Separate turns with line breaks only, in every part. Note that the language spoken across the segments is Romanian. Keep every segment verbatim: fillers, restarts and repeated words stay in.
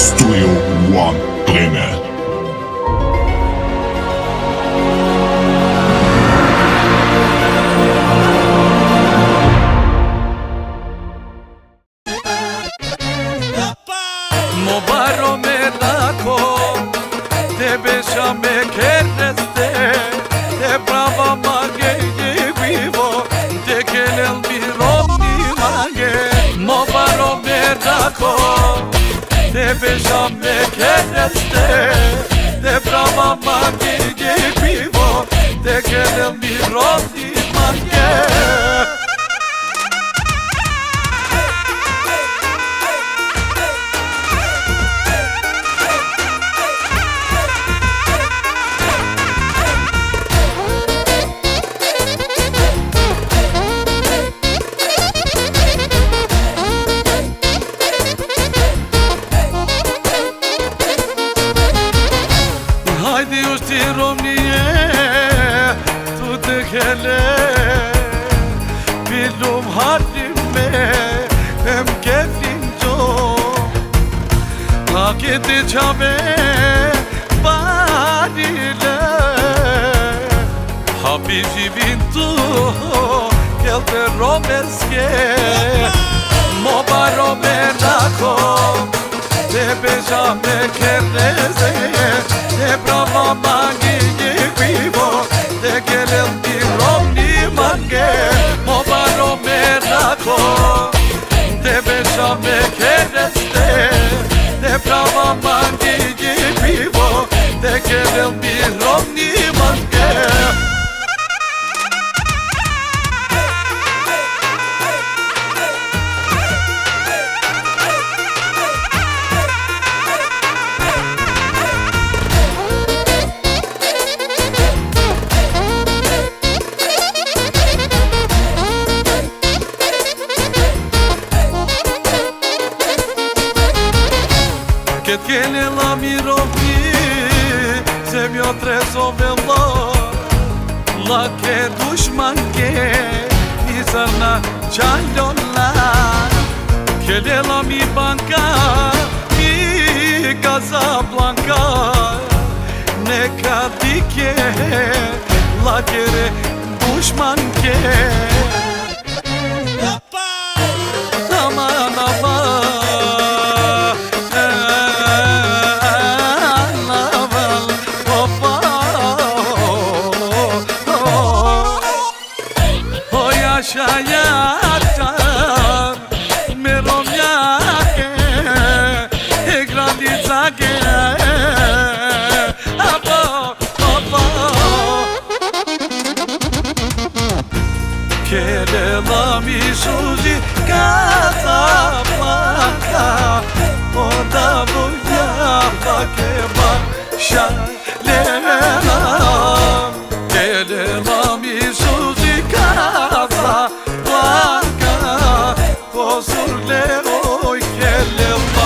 Studio One Planet.
Mobaro me lako, te besha me kereste, te brava mage vivo, te kelel mi romni mage. Mobaro me lako, te besha me kereste, te brava mage vivo, te kelel mi romni mage. Haydi uçti Romniye, tu te hele, bilum harime, hem keflim jo, akete çame, barile, habibi bintu, gelte romerske, moba romerako, te bejame kereze. Te brava magi vivo, te kelel mi romni mange, mobaro me lako, te besame kereste, te brava magi vivo, te kelel mi romni mange. Che tiene la mirovi, se mi ho treso velo, la che dushman che mi sarna ciagliola, che le la mi banca, mi Casablanca, ne cadike, la che dushman che. Aman aman. Şayatlar merom yake e grandizake abo abo kelela mi suzi Casablanca o da voya que va shalela kelela mi suzi Casablanca Kosurle oy kelema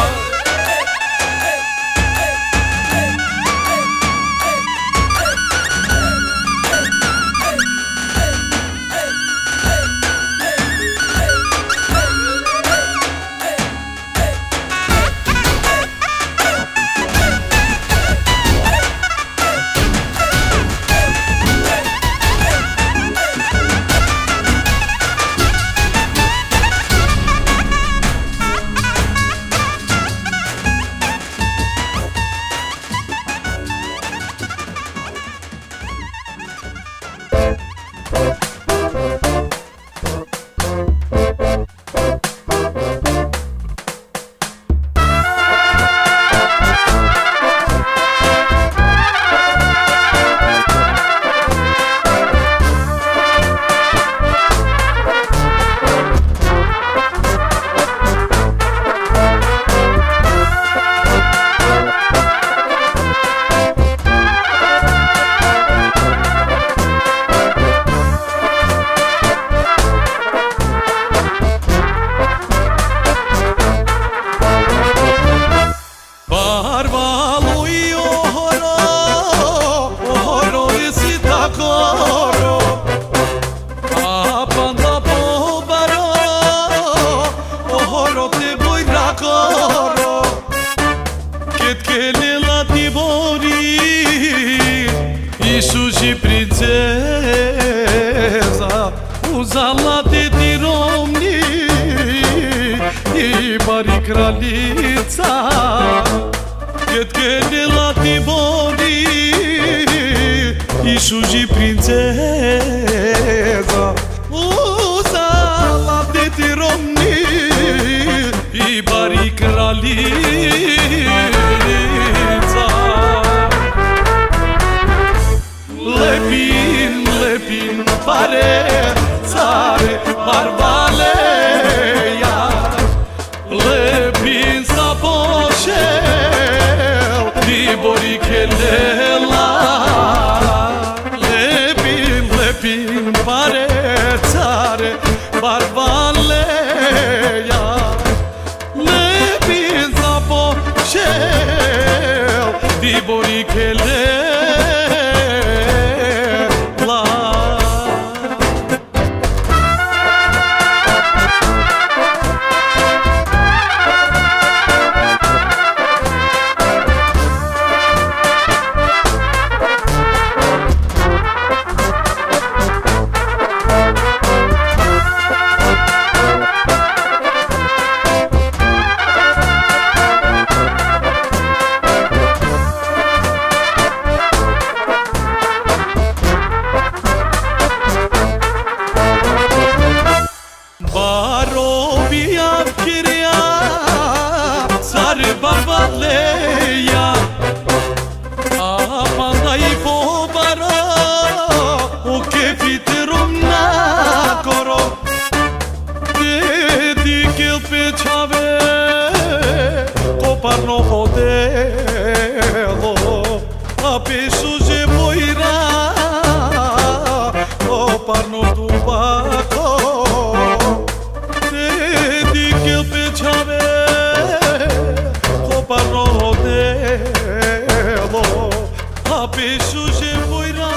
Cât că le la Tibori Iisus și prințeza Uza la te tiromni I bari kraljica Cât că le la Tibori Iisus și prințeza Uza la te tiromni I bari kraljica Lepin, lepin, pare țare, barbale iar Lepin sa poșel, diborichele la Lepin, lepin, pare țare, barbale iar Lepin sa poșel, diborichele Barbaleia Apandai pobara O che fiterom na coro Dedic el pe ceave Coparno hodelo Apesu je boira Coparno tubaco Dedic el pe ceave Parlo delo Apesu je voira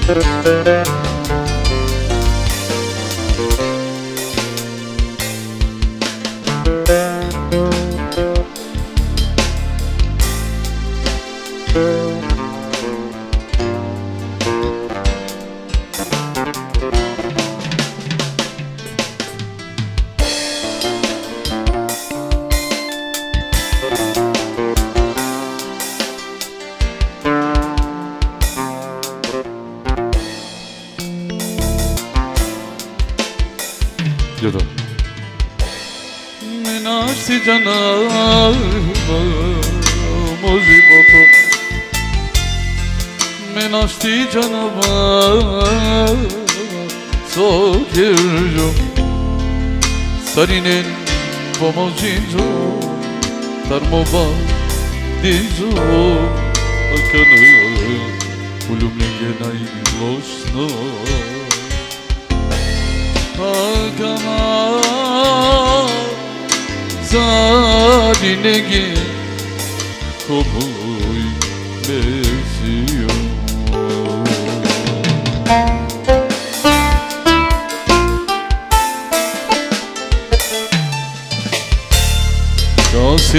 Menashti canım moziboto Menashti canım sokirjo Sarinen pomojinjo Tarmoba dinjo Akana ulumne genay loşno Akana Zarinegi komuy beziyor Kasi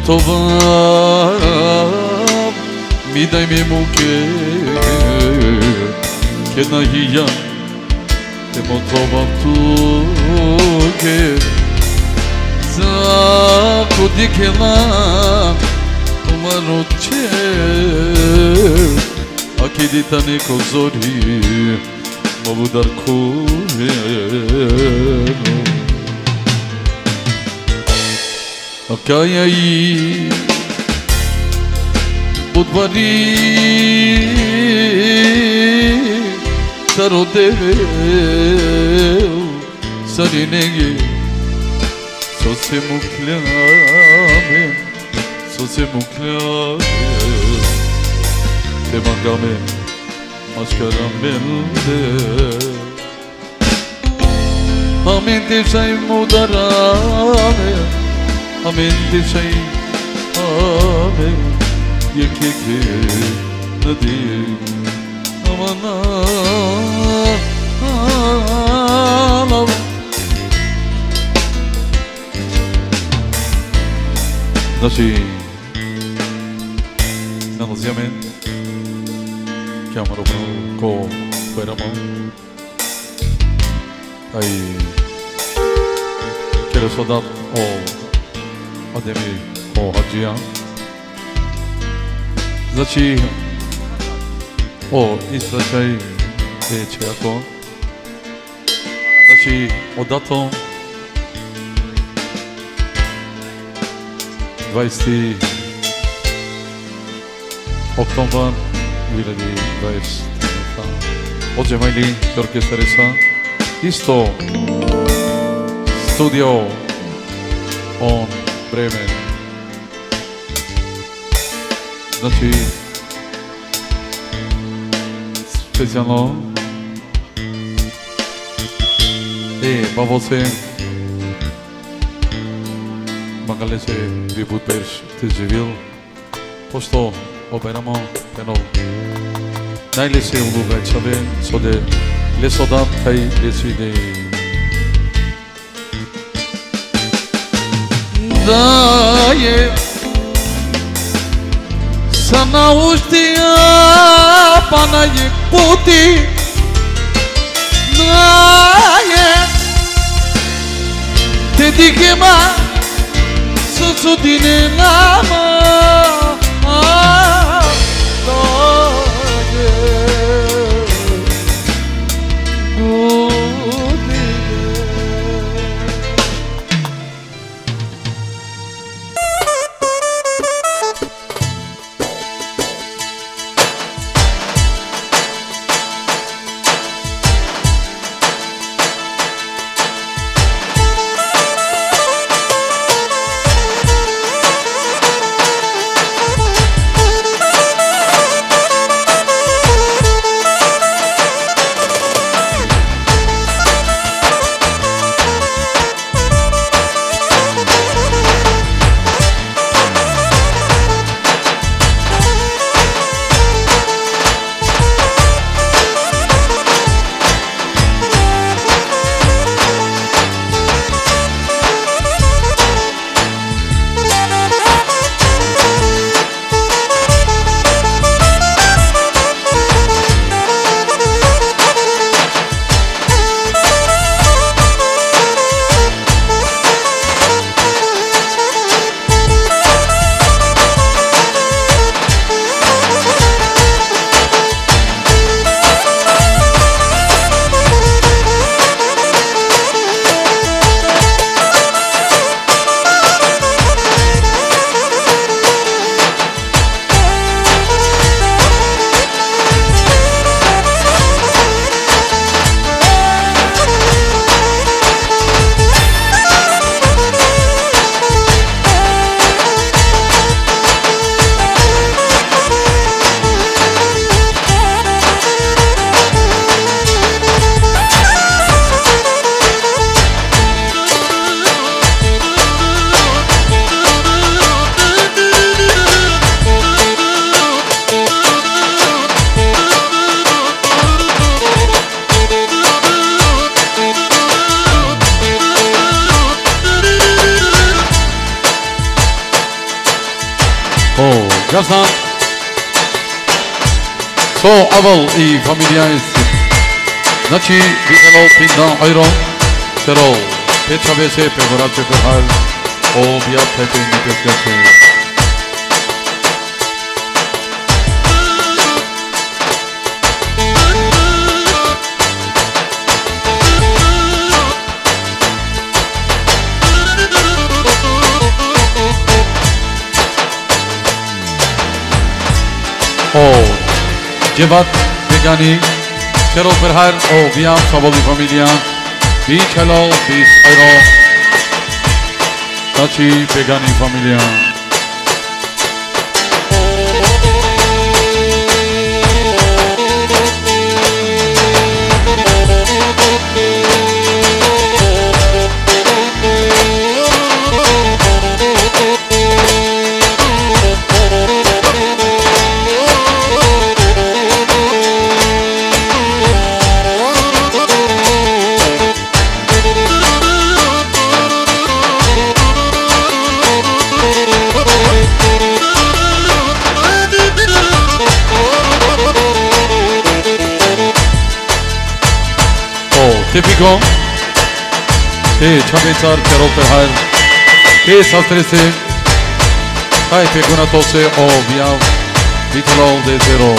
demotovam mi daj mi muke Kedna hiya demotovam tuke Zaku dikela umaruče Akidita neko zori mogu darku Akaya i budvari Sarodeu sarinegi Sose muklame, sose muklame Te magame, maşkaramelde Amin te şay mudarame Amin te şay, amin Yekeke nadim Aman ağlam Znači, nalazíme chiamano ko Beramo aj kjer so dat o Ademi o Hadžija. Znači, o istračaj je ako. Znači, o datom dvajseti oktobar dvije tisuće dvadeset. Odžemajli orkesterisa. Isto studio on Bremen. Znači, specijalno e bavo se Magale se vi put pers te živil pošto operamo eno najlese uloga čave sode lesodat kaj lesvide da je sana ustija pa na je puti da je te dikema sudine nama Kazan. So aval i familia jest. Znači, videlo pindan ayro. Sero. Petra bese pegorace perhal. O biat pepe nipeskate. O Cevat Begani Çerol Berhar O Biyam Saboli Familia Bi Çelal Bi Sayro Tachi Begani Familia Típico que Chavitar Çerol Berhar que sastrese hay peguna tose o Biyam Vitalo de zero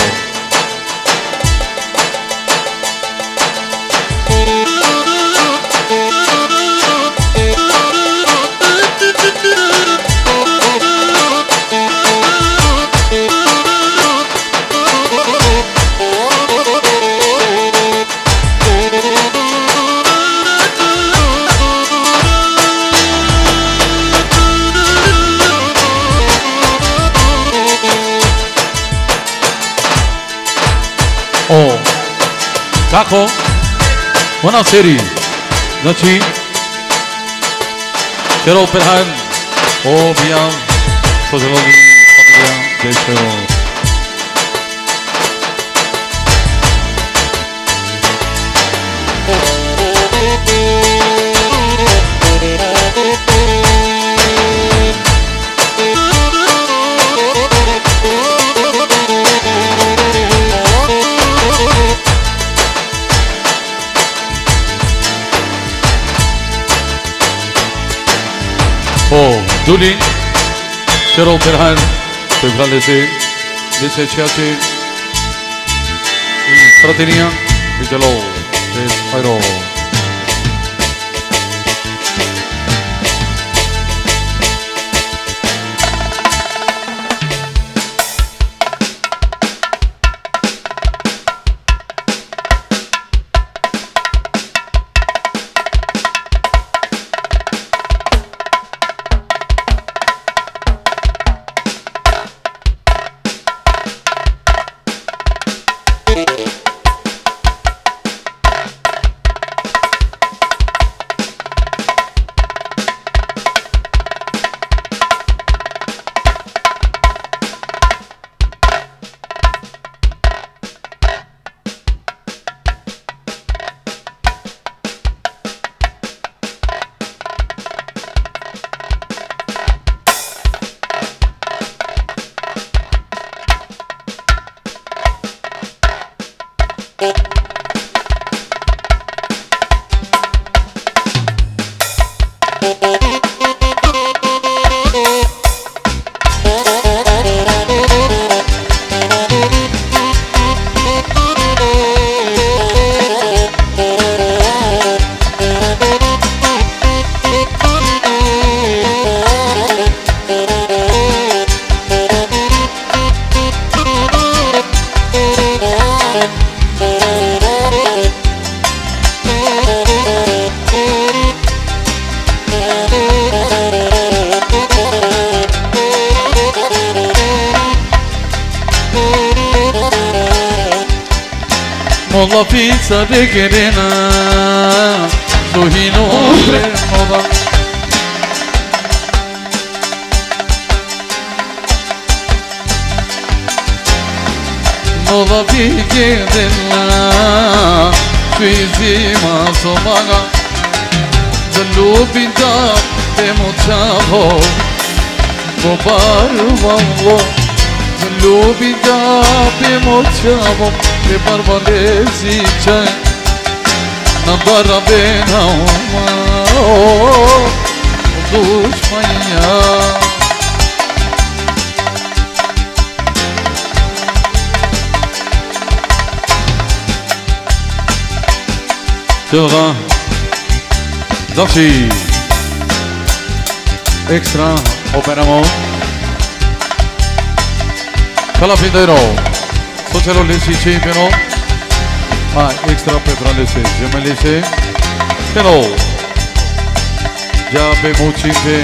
O Kako Ona seri Znači Çerol Berhar O Biyam Sozologi Familia de Çerol O Duli Çerol Berhar Tevkalesi Lise Çiaçi I Fraternía Vitalo de Ayro Molla pizza de querena Suhino moda Molla pigedella Suizi masomaga Zallu pinta de mochavo Bobar wallo Ljubika pe moćamo pe barbalezi čaj na darabe na uma duš manja Tjela Zavši Ekstra operamo Calafindero, Socialo Lesi Champion, ah, extra Petra Lesi, Gemelese, Hello, Jabe Mochimpe,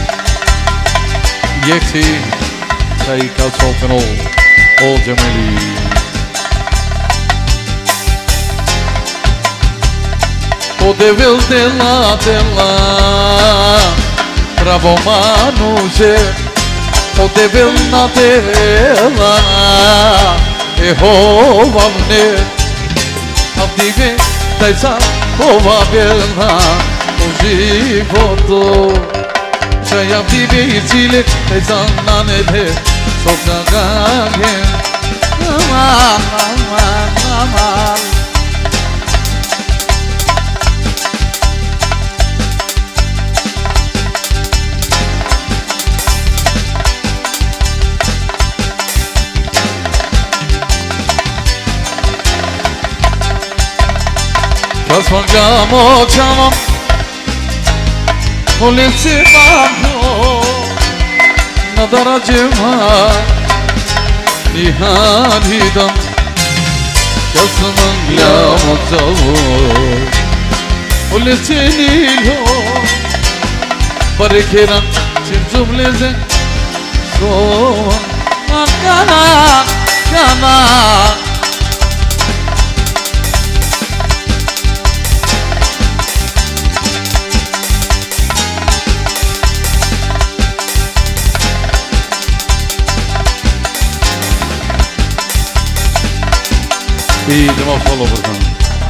Yexi, Sai Calcio Feno, All Gemeli. O devil de la de la, Bravo Manuje. O devil na dela Jehova mne Avdive taj sam ova bela U životu Čaj avdive i cile taj sam na nebe Sokna gange Aman, aman, aman Kad mangiamo ciamo Volenci mamno Nadara cema Nihanidam Kad mangiamo ciamo Volenci nilo Parekeran Çimcum leze So Kana Kana E demais falou, portanto.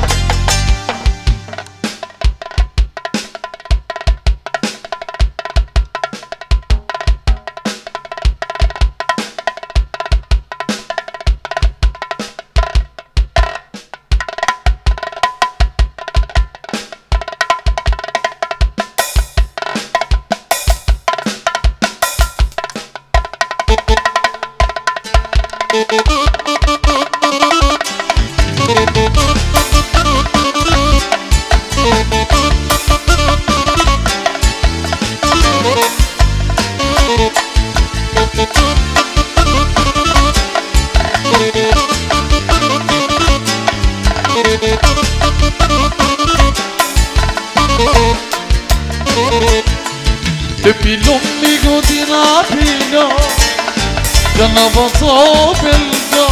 Depuis l'omnigo di Napino Canavato belga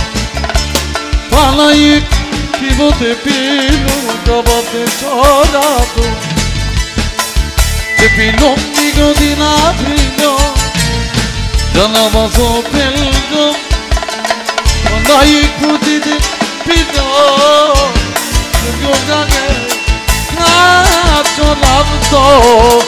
Palayık Kivo te pilo Gabate çorato Depuis l'omnigo di Napino Canavato belga Palayık puti de pilo Gogane Nacholavto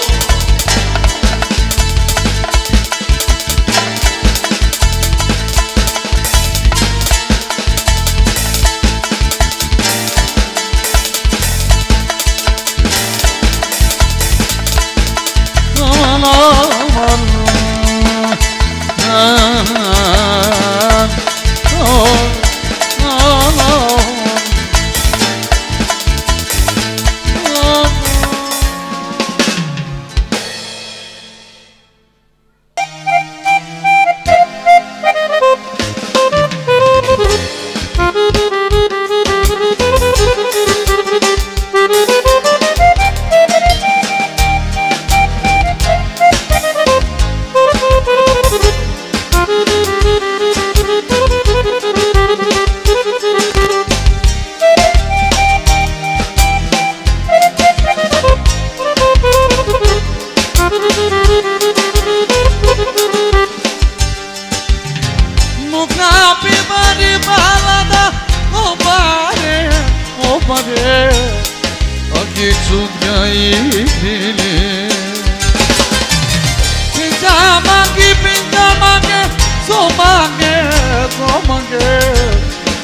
Pinta mangi, pinta mangi, so mangi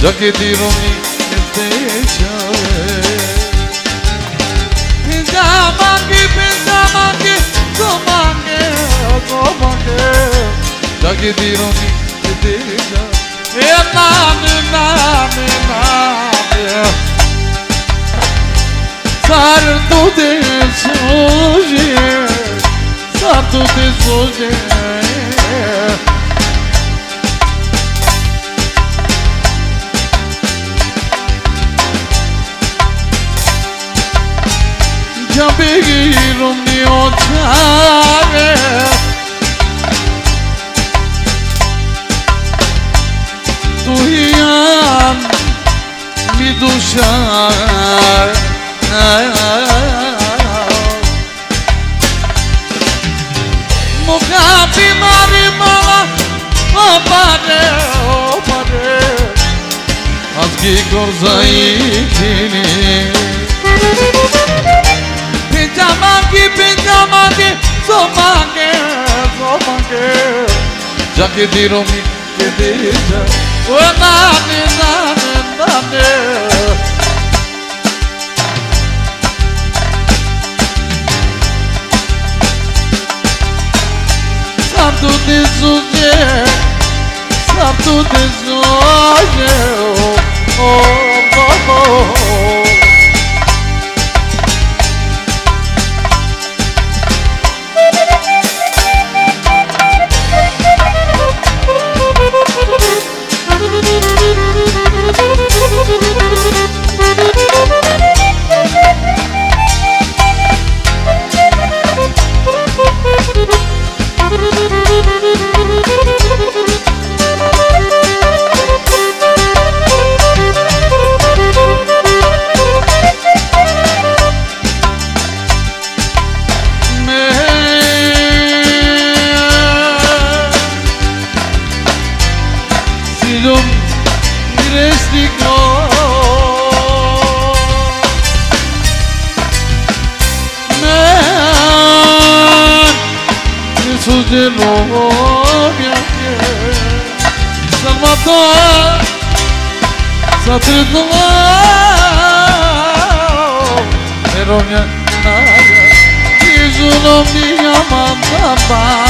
già che dirò mi speciale. Pensava che, pensava che, insomma che, insomma che, già che dirò mi speciale. E nane, nane, nane, sarto de soje, sarto de soje. Já peguei o meu chave, tu iam me duchar, mugabe marimala, oh pare, oh pare, as que coisa incrível. Pinjamangi, pinjamangi, somangi, somangi. Já que dirò mi che deja, oh nane, nane, nane. Santo desuje, santo desuje, oh, oh, oh, oh. De novia Salvador Saturno Pero minha nada Isso não me amava.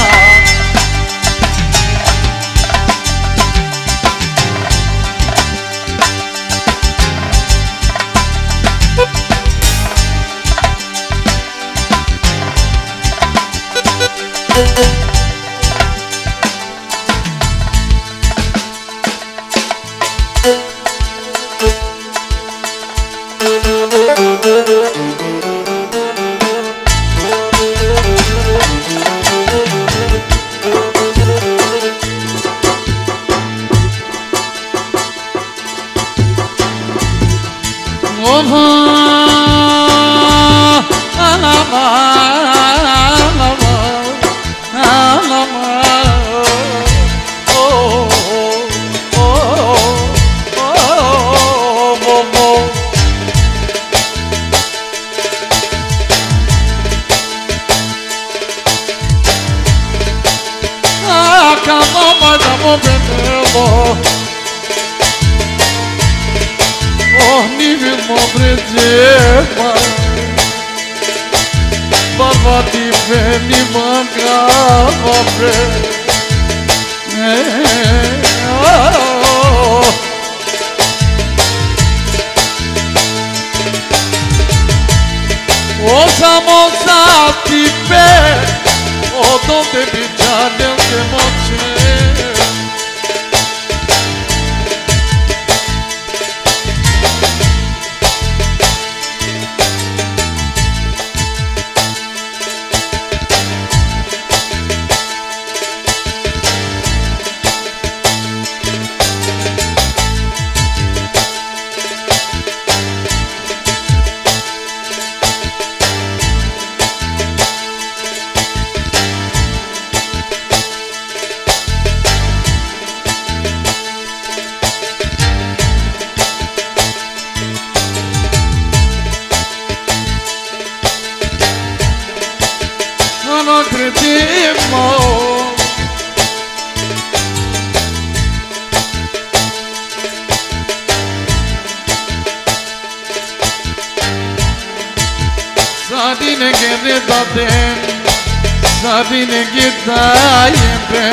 Zadine gere daden Zadine gidayembe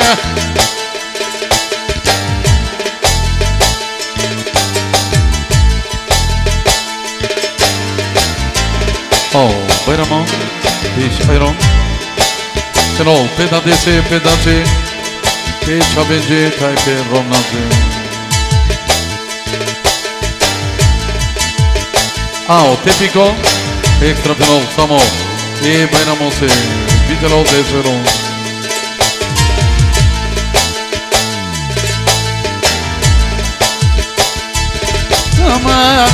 Oh, bayramon Piş ayron Şenol pedadesi pedacı Piş habeci taype romnazı Ah, típico Extra penal, samo I bayramos Vitalo desvelo Aman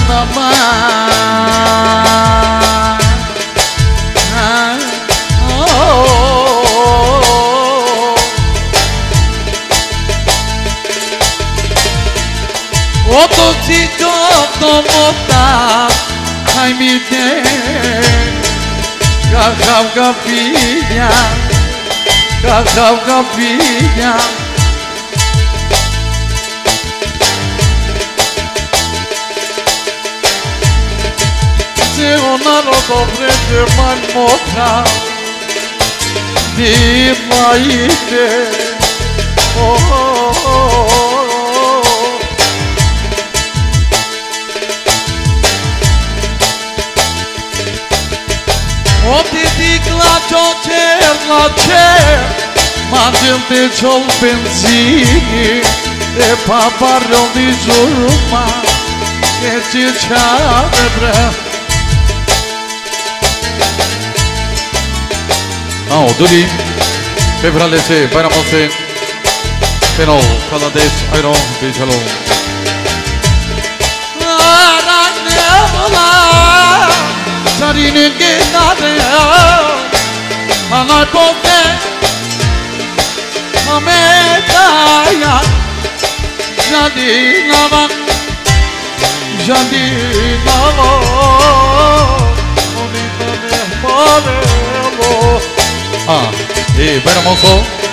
aman Oto cito tomota Ai mi te Cacau capinha Cacau capinha Se ona rodo prende mal motra Di maite Oh oh oh O ti clacio cer la cer Mangel de ciol benzini E paparro di giurma Che ci cerebra Ah, duri Febralese, bayramose Penol, kalades, ayron, bijalo Sarine che nate a la pote a me taia jadi nama jadi nama bonita me modelo ah e hermoso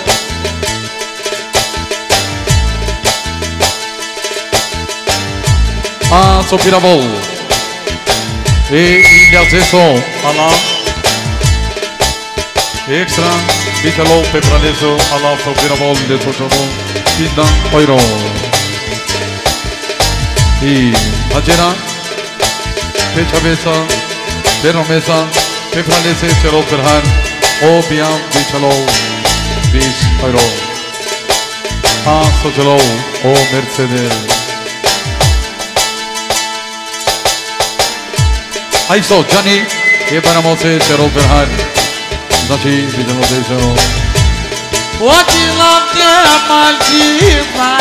ah sopirabol E il acceso alla extra Vitalo pepraleso alla sopirabol de sochabo Pindan oiro E ajera Pechabesa Peromesa Pepralese chelo perhan O bian vitalo Bis oiro Ah sochelo O Mercedes Aiso, Gianni, e baramose Cerol Perhan Znači, vidimo da je Cerol Odilom te Maldiva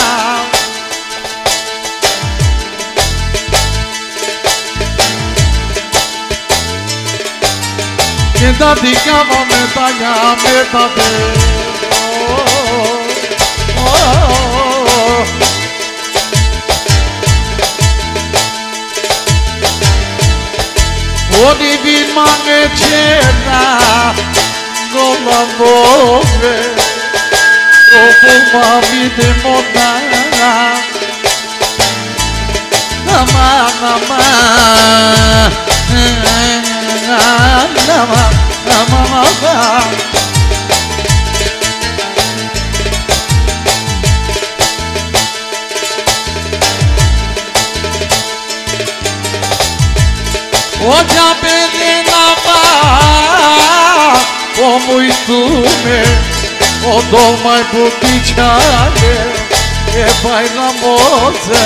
Când adicava medaglia, medaglia Oh, oh, oh O divin mange cena Non la vove O pulma vide monana Aman, aman Aman, aman, aman O diabele na paz O muito me O dor mai puticiale E vai na moță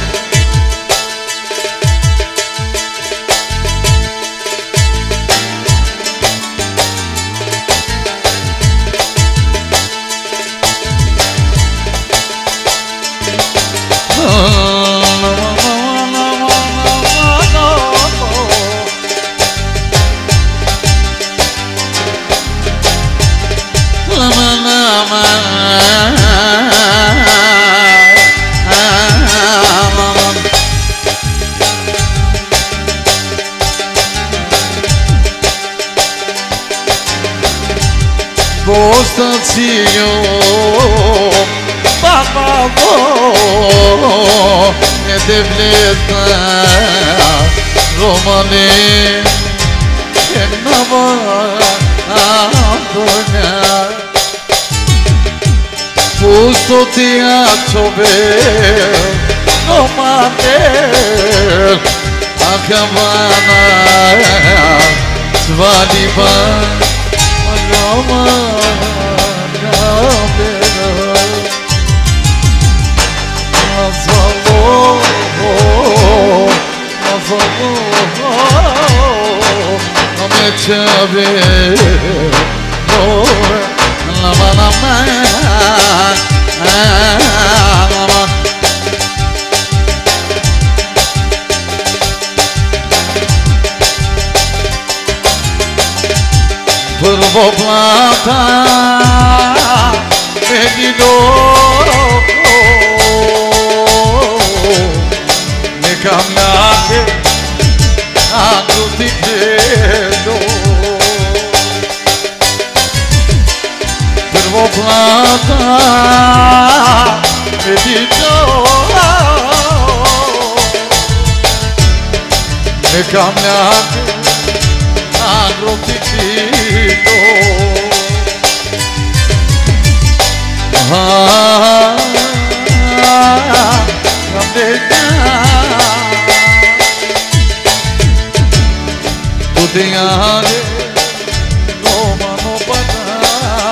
Bostancillo, babavo, e devleta, romane, e na abbandona Fusto ti acciove no mate a cabana svadipa agama gabena azalo azalo ame chave la la la Prvo plata Medino Neka mlake Ako ti kredo Prvo plata Medino Neka mlake Ako ti kredo Ah, Ramdeka Tu tenhas no mano para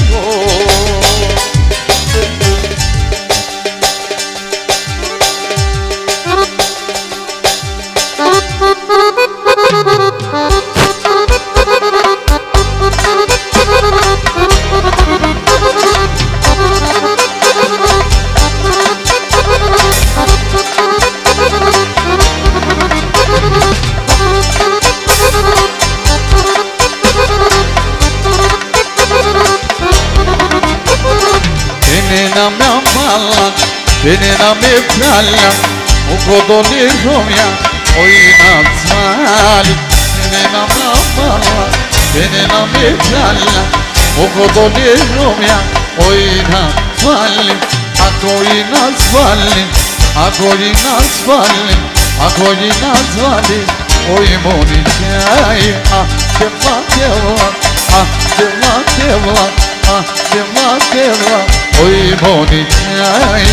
Benena me plalla, o codoli romia, o inazzali. Benena me plalla, benena me plalla, o codoli romia, o inazzali. Ako inazzali, ako inazzali, ako inazzali. O imoni chai, ah, kevla kevla, ah, kevla kevla, ah, kevla kevla. O imoni chai.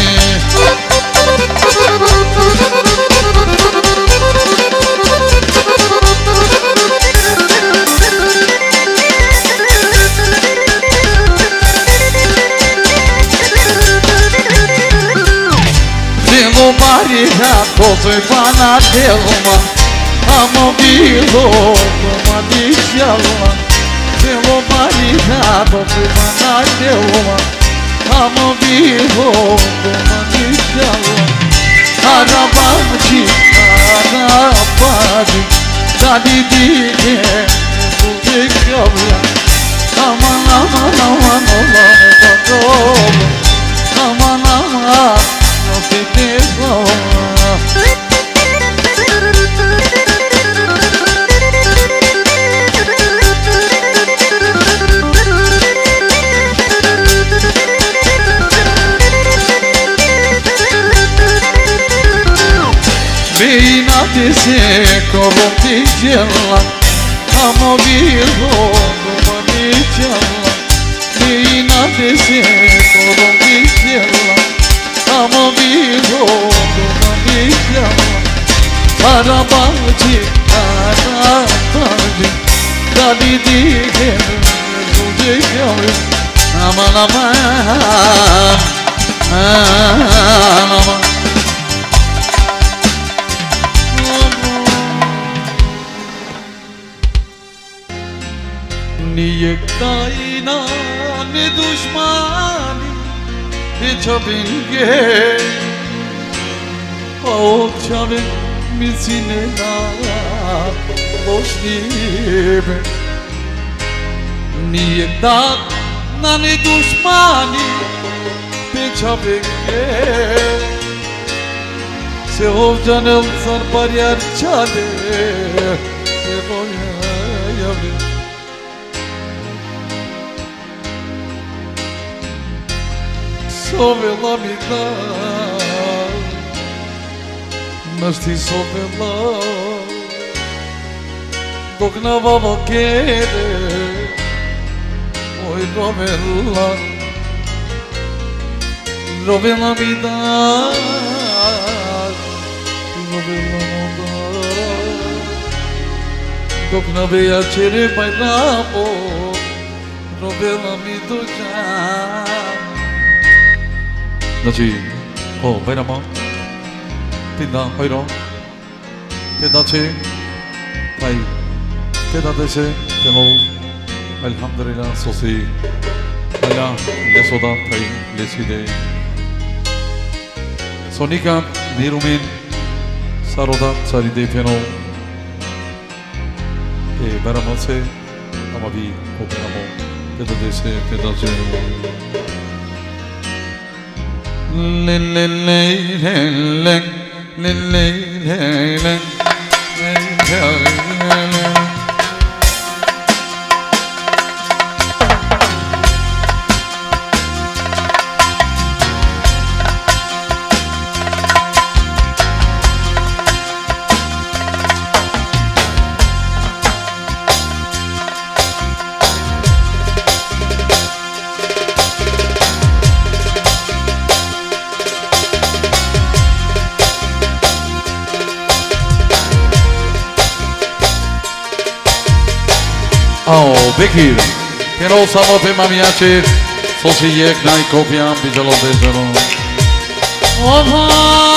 Pelo marido foi para Delma, amo bilo como de Chalma. Pelo marido foi para Delma, amo bilo como de Chalma. Arabati, arabati, tadi dike, buke kabla. Aman aman aman aman aman, aman aman. Beinate se corrompi gela, amo vivo come mi gela. Beinate se corrompi gela, amo vivo come mi gela. Arabati, arabati, dadi dike, buke kabla. Aman aman, aman. Niyekta inan düşmani Çabinge O çabin misine na Boşnibe Niyekta nani düşmani Çabinge Se ovcanel sar paryar çade Se boya yabe Sovela mi da, mas ti sovela, Tocna baba quiere hoy Rovella Rovella mi dà Rovella non dà Tocna piacere bailamo Rovella mi do già Naci oh bailamo Tinda hoiro Tinda che Tay Tinda dese Temo Alhamdulillah sosi Ala lesoda tay leside Sonika nirumin Saroda saride feno E baramose Amabi operamo Tinda dese Tinda che Le le le le le le le le le Oh, Bekir, pero samo pe mamiache, sosi yek nai kopiam bijalo dejano. Oh,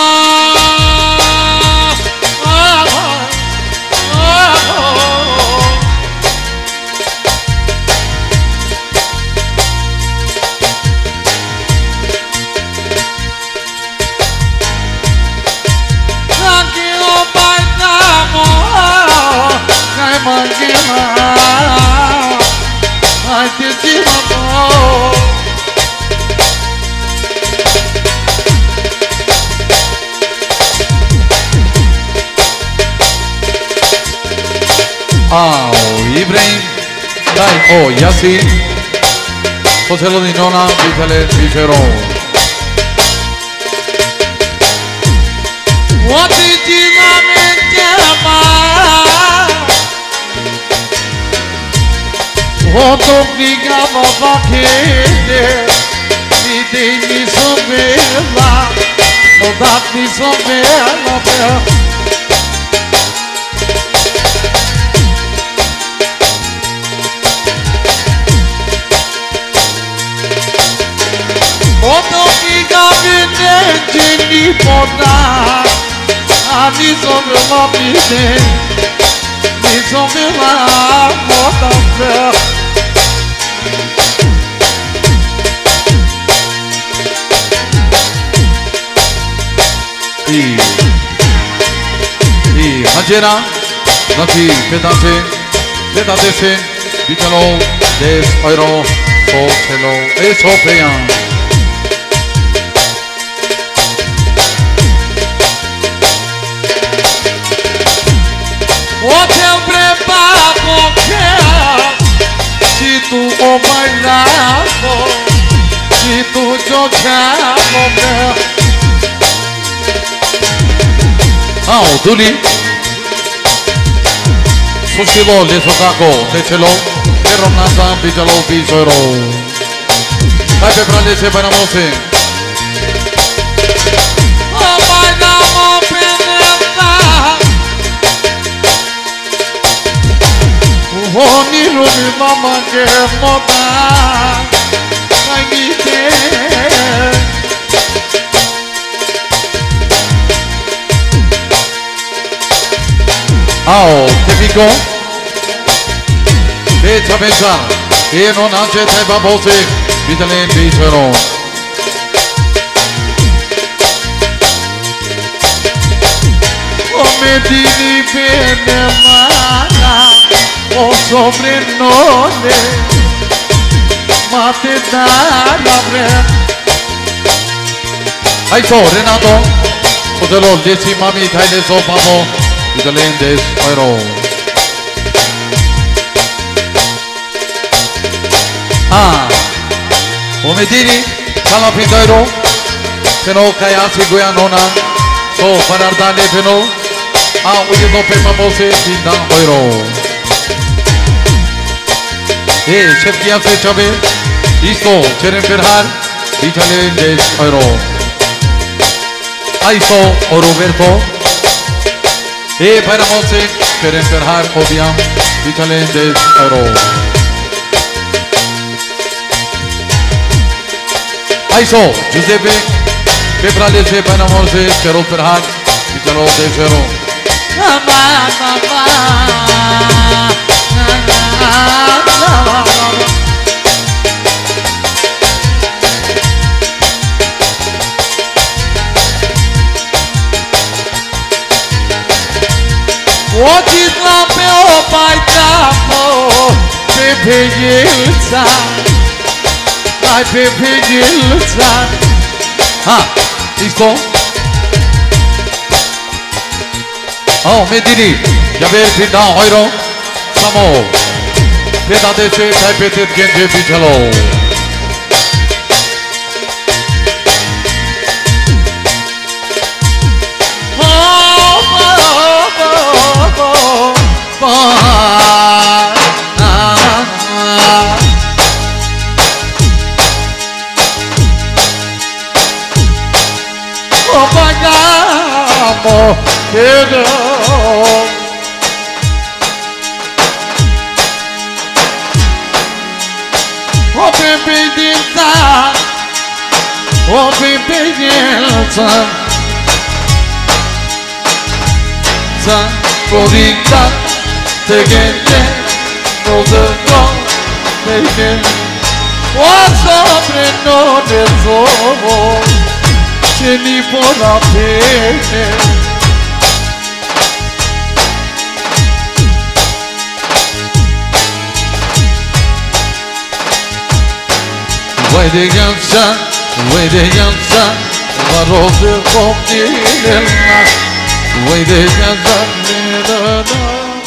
Ah, Ibrahim, dai, oh, Yasin, José di Nona, Vitale, Vicero. What did you Otto brigava vaquete, mi dei sovela, o dati sovela, Otto brigava gente di porta, a mi sovela pide, mi sovela porta. Y, y Hajera, Nati, Pedante, Pedantese, Vitalo, Des, Oiro, Sotelo, Esopean. Hotel preparo que se tu o bailado, se tu jogava Ah, Duli Susilo, Lesotako, Techelo, Terronasa, Bijalo, Bizoro. Dai per prendere se bainamose. Oh, bainamo peneta. Oh, ni lo mi mamma che moda. Dai mi te. Oh, típico Pecha pensa E non anche te babose Vitale Vicero Come ti bene mana O sopranome Ma te dà la bre Hai so Renato Potelo dieci mami Taile so pamo Italendes, Oiro. Ah, Ometini, Calapindairo, Peno Kayasi Guyanona, so Panardane Peno, Ah, Uyido Pemamose, Tinda Oiro. E Şevkiya Seçabe İsto Kerem Berhar İtalyan dez euro Aiso o Roberto E Bayramosek Kerem Berhar Obiam İtalyan dez euro Aiso Giuseppe Febralese Bayramosek Kerem Berhar İtalyan dez euro
What is love oh by Damo Pepe Yilsa Ay Pepe Yilsa
Ha İsto Oh Medini Jaber Pinda Hoyro Samo Pedadese Taypetet Gence Bichalo
Hello. Oh baby dinsa, oh baby dinsa, sa rodita te gende, no se no te gende, oh sobre no te so, se ni por la pena.
Vai de yansa, vai de yansa, varose komdilna, vai de yansa, na na.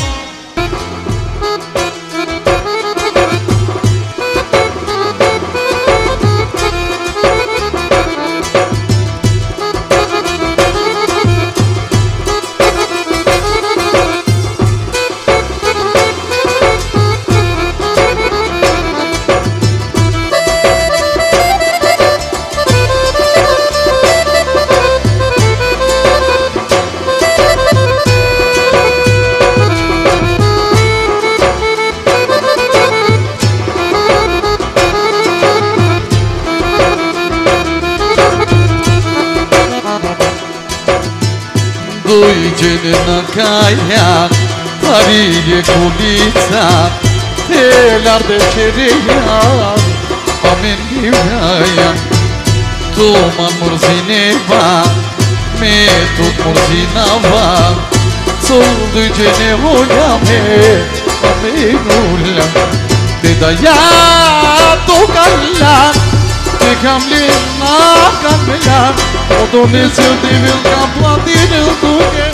Gelina kaya, tarihe kulitsa, telerde çeriyan, amin divaya, tuman murzineva, metut murzinava, soldu cene volyame, aminulla, dedaya tokallan, tekamlina kamlan, odonesi devil kapladinu tuke.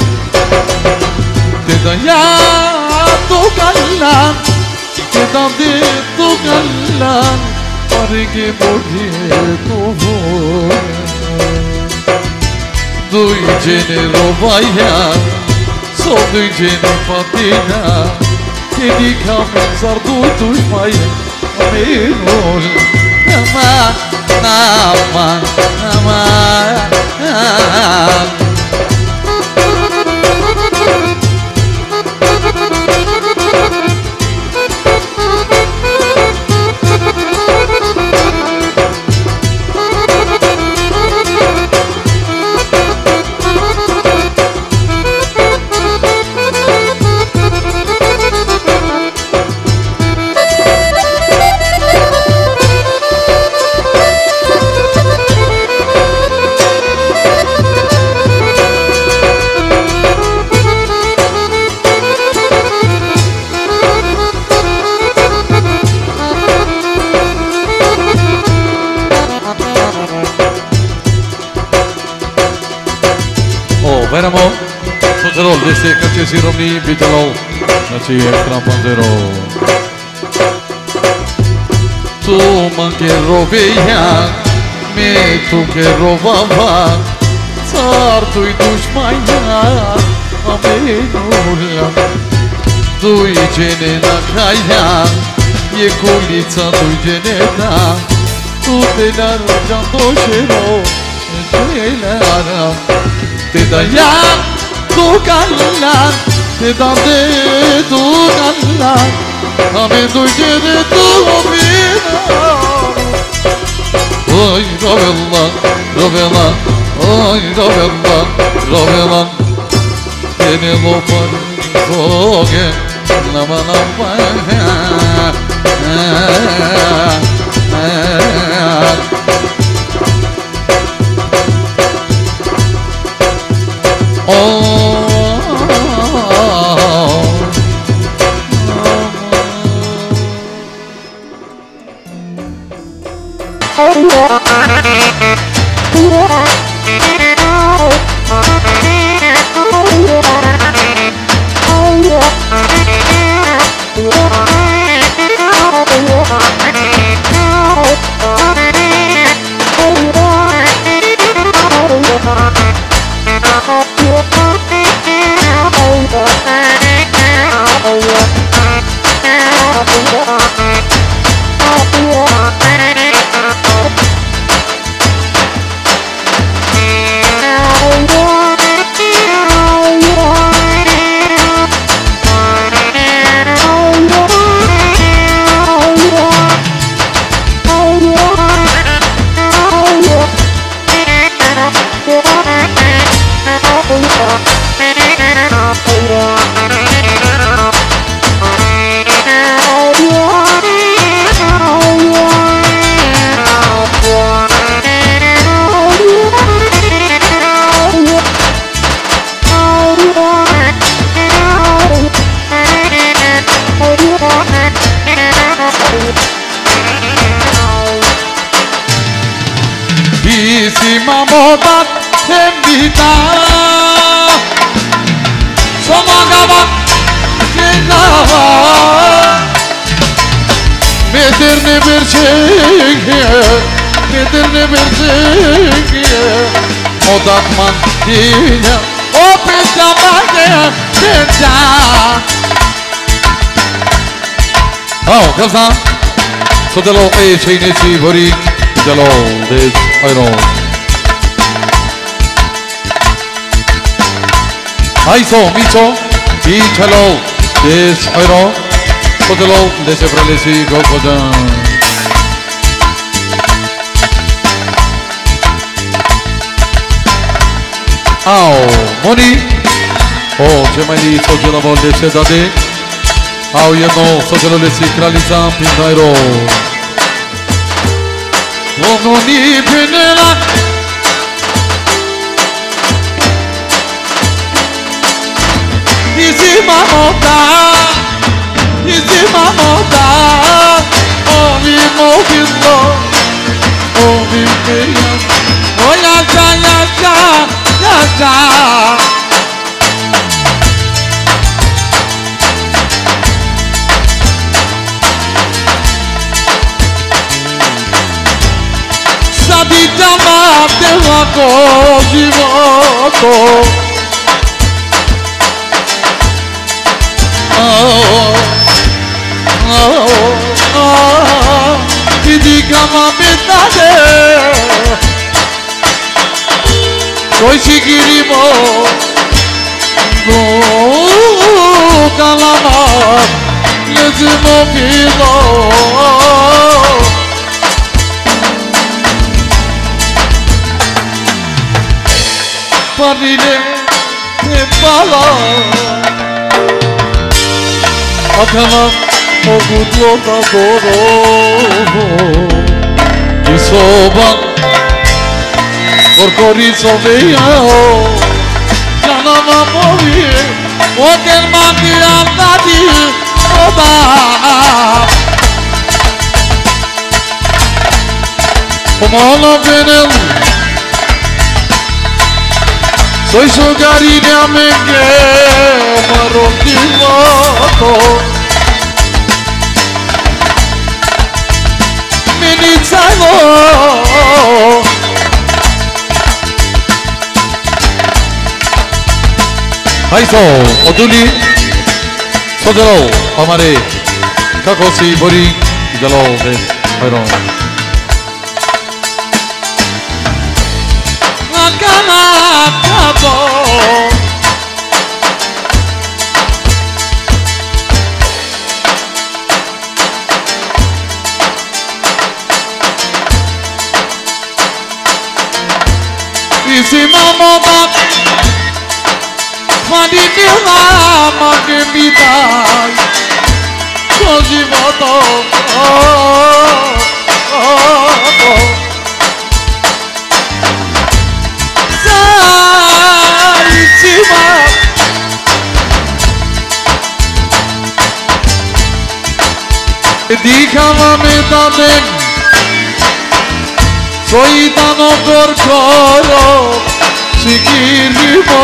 Dedaya tokallan, dedade tokallan, parike bodhe tovoya. Dui jene robaya, so dui jene patina, kedi kamen sardu tushmaya, aminul. Nama, nama, nama, nama.
Beramo, Socerol, desde Cache Siromni, Vitalo, Nachi Extra Panzero. Tu man que robeia, me tu que robava, Sar tu e dușmania, amenula. Tu e cene na caia,
e culița lui geneta, tu te l'argent doșero, gelera, te da ia tu callan, te da de tu callan, ame tu gene tu vida. Oy Rovella, Rovella, oy Rovella, Rovella, tiene lo parizoge, la manapa. Bellissima moda e vita, somagava che dava, meterne perceghe, meterne perceghe, moda mantiglia, o pensava che pensa. Oh, cosa? Sotelo e ceineci vori, sotelo des iron. Aiso, micho, bichalo, des iron, sotelo dese pralesi gogodan. Ao, moni, oh, cemali sotelo volde se dade. Ao jedno sotelo lesi kraliza pindairo. Ogni penela Isima moda Isima moda Ovi mohillo Ovi meya O yaja yaja yaja Sabita mate wako jivoto Oh, oh, oh Didi kama betade Koi shikirimo Do kalama Lezimo pilo Parile e pala Akana ogutlo da doro Isoban Orkorizo veio Janama mori Oker mandi andadi Oba Omala venel Soy sogarina menge marotivato Minizano Aiso, oduli, sodero, amare, kakosi bori
Bijalol bin Hayron.
Lakanakabo Isi mamobat Fadidila magemidai Kojivoto Oh Oh Oh Saichiwa Dikama metaden Soitano korkoro Sikirimo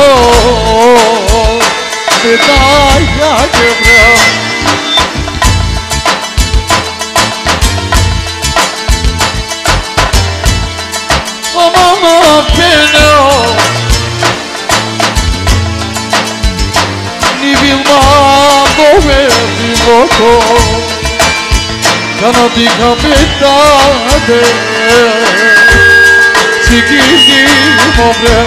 Medaya gebra Mama peno Ni bilma dove vivoco Kanati kamitade Sikiri mobre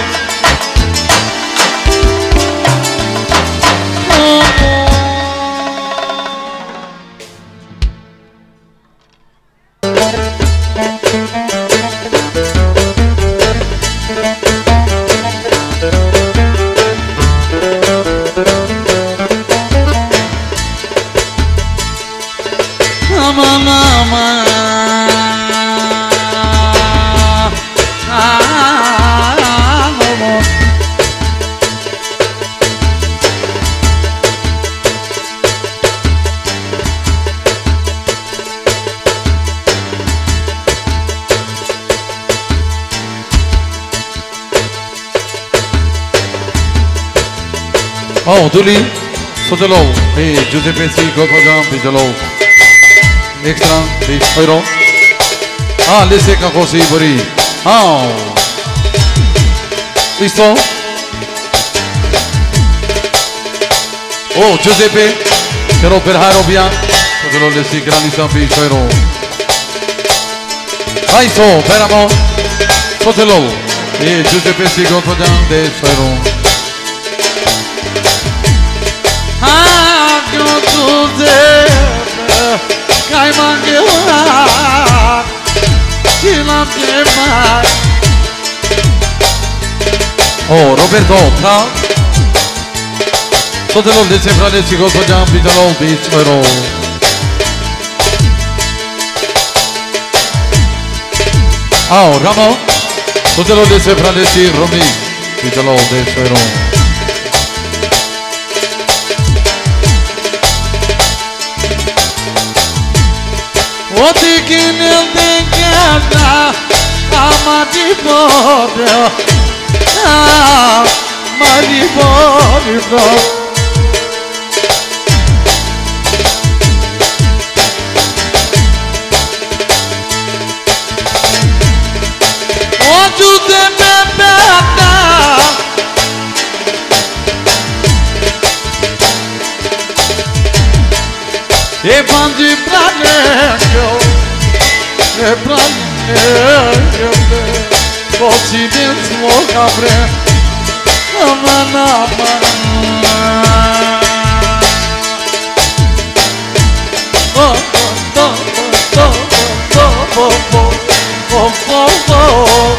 Oh, Duli, Sotelo, hey, Giuseppe C. Godfajam, Bijalo, Extra, the Hero. Ah, Lise Kakosi Buri. Oh, listo. Oh, Giuseppe, Pero Perharo Bian, Sotelo, Lisi, Granisa, Bijero. Aiso, Peramo, Sotelo, hey, Giuseppe C. Godfajam, the Hero.
Cai mangueira, que não tem mais.
Oh, Roberto, tá? Sotelo de sempre nesse gosto de ambitalo beach ero. Oh, Ramo, Sotelo de sempre nesse Romi, bitalo de ero.
O tiquinho de guerra, a mariposa, a mariposa. O tu te me pega, e bandi pra dentro. E pra dentro, posso dentro o cabré, amana, amana. Oh, oh, oh, oh, oh, oh, oh, oh, oh.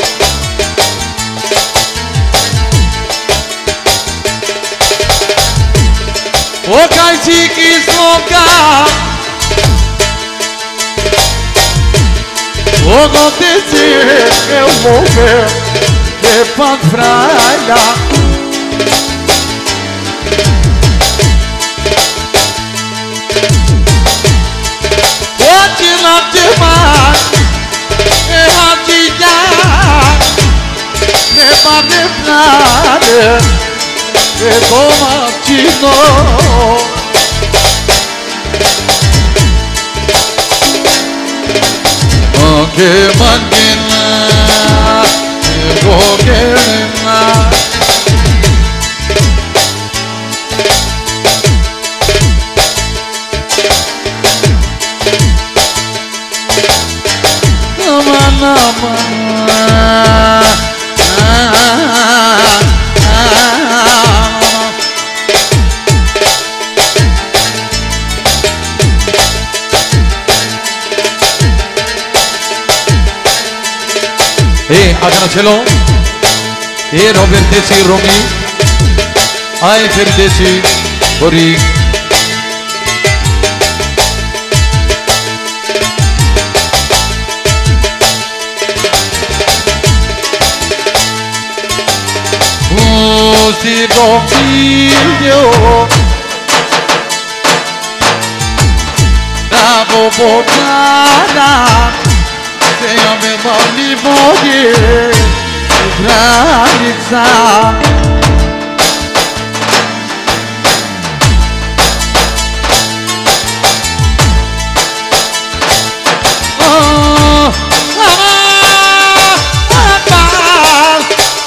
O cai quis tocar. O acontecer, eu vou ver de panfraia. Pode não te mar, é radilhar, é panfraia, é tomatino. Que máquina, que boquena.
E Aganacelo, e Robertesi Romi, ai Ferdesi Bori. Usi Romiglio, da Bobotana. Se avevamo voglie di realizzare oh, ah, ah,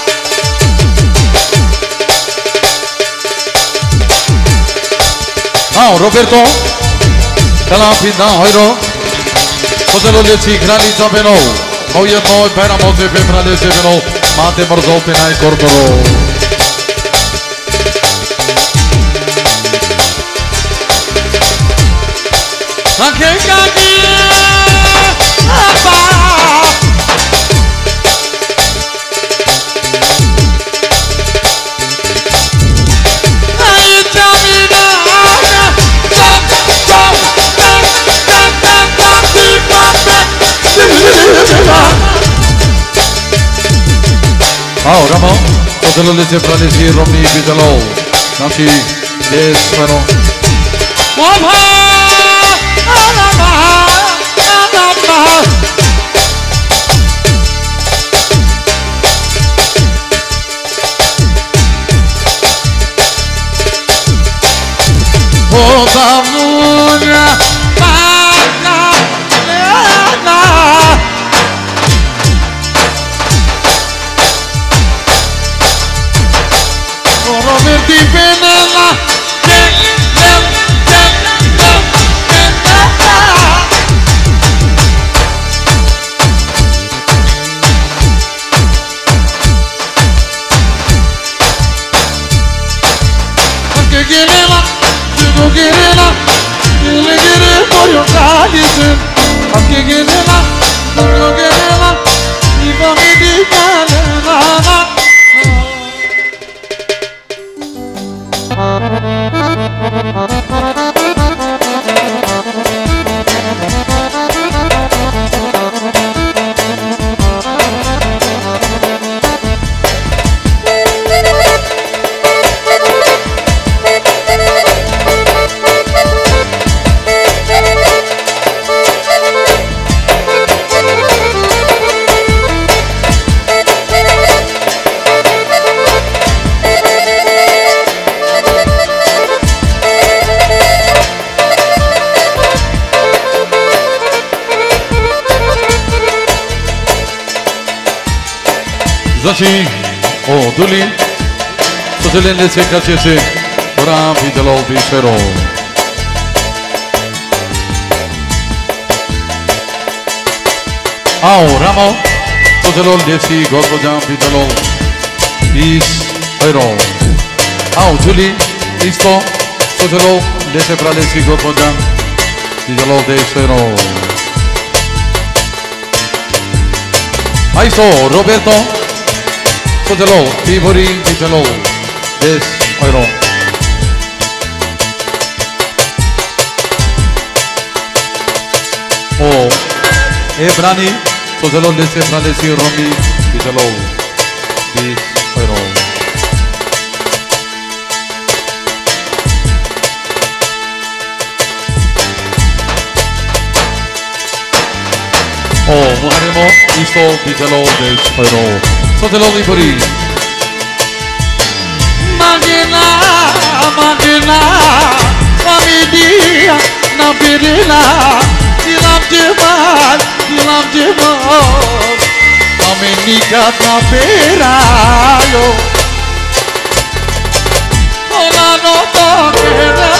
ah. Oh, Roberto, dalam bintang Hoiro. Podelul leții granița pe nou. Au iet noi pe ramoze pe praleze pe nou. Mate mărzou pe nai cordoro. Anche caghi apa. Ai chamina. Au, Ramo, podelul leții pralezi Romni Bidelou. Naši les pero. Opa! Alama! Alama! O Davuna! Roberti Penella, anche Gherela, dico Gherela, le Ghere voglio cadere, anche Gherela, dico Gherela, mi voglio di Gherela. Zaci, o Duli, soțelen de se cacese, ora Bidelou Bicero. Au, Ramo, soțelul de si Godgodean Bidelou Bicero. Au, Duli, isto, soțelul de se pralesi Godgodean Bidelou Bicero. Aisto, Roberto. Soțelul, Pivori, Bidelou, des, Oiro. O, Ebrani, soțelul de se pralesi Romi, Bidelou, des, Oiro. O, Muharemo, isto, Bidelou, des, Oiro. Soțelul Libori. Magina, magina, familia, na birila, ilam jemal, ilam jemal, amenika na peralo. Ola no toquerela,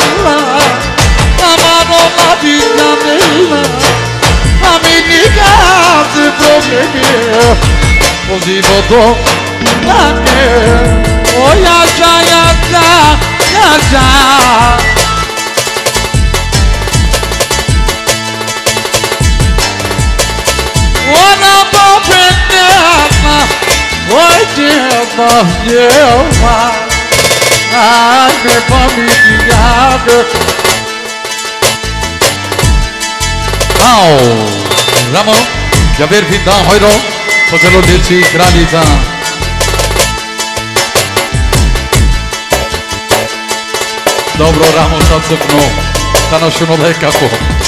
amano la dinamela, amenika se
şekil Ozi bodo Nake O yaşa yaşa yaşa Ona bapetna Oy deva deva Ay me familia
Ao Ramo Javier Pinda Hoiro Socelo Dilci Kralita Dobro Ramo Satsupno Tanoshuno Lekako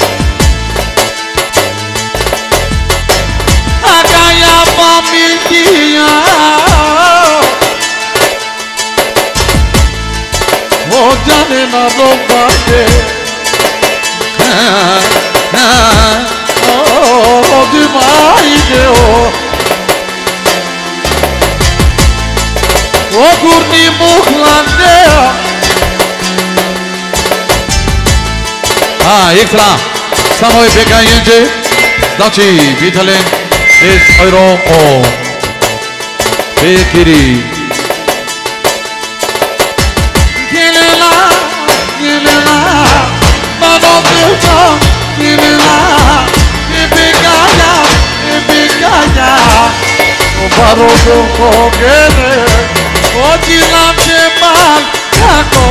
Agaya familia O canına lombake O dümayde o O gurni muhlande
A ekstra Samo je biegający Znači Vitalen jest euro o Bekiri
Gelena Gelena Bana deva Gelena Ebegaya Ebegaya O barodo kogele O dilam cemal Kako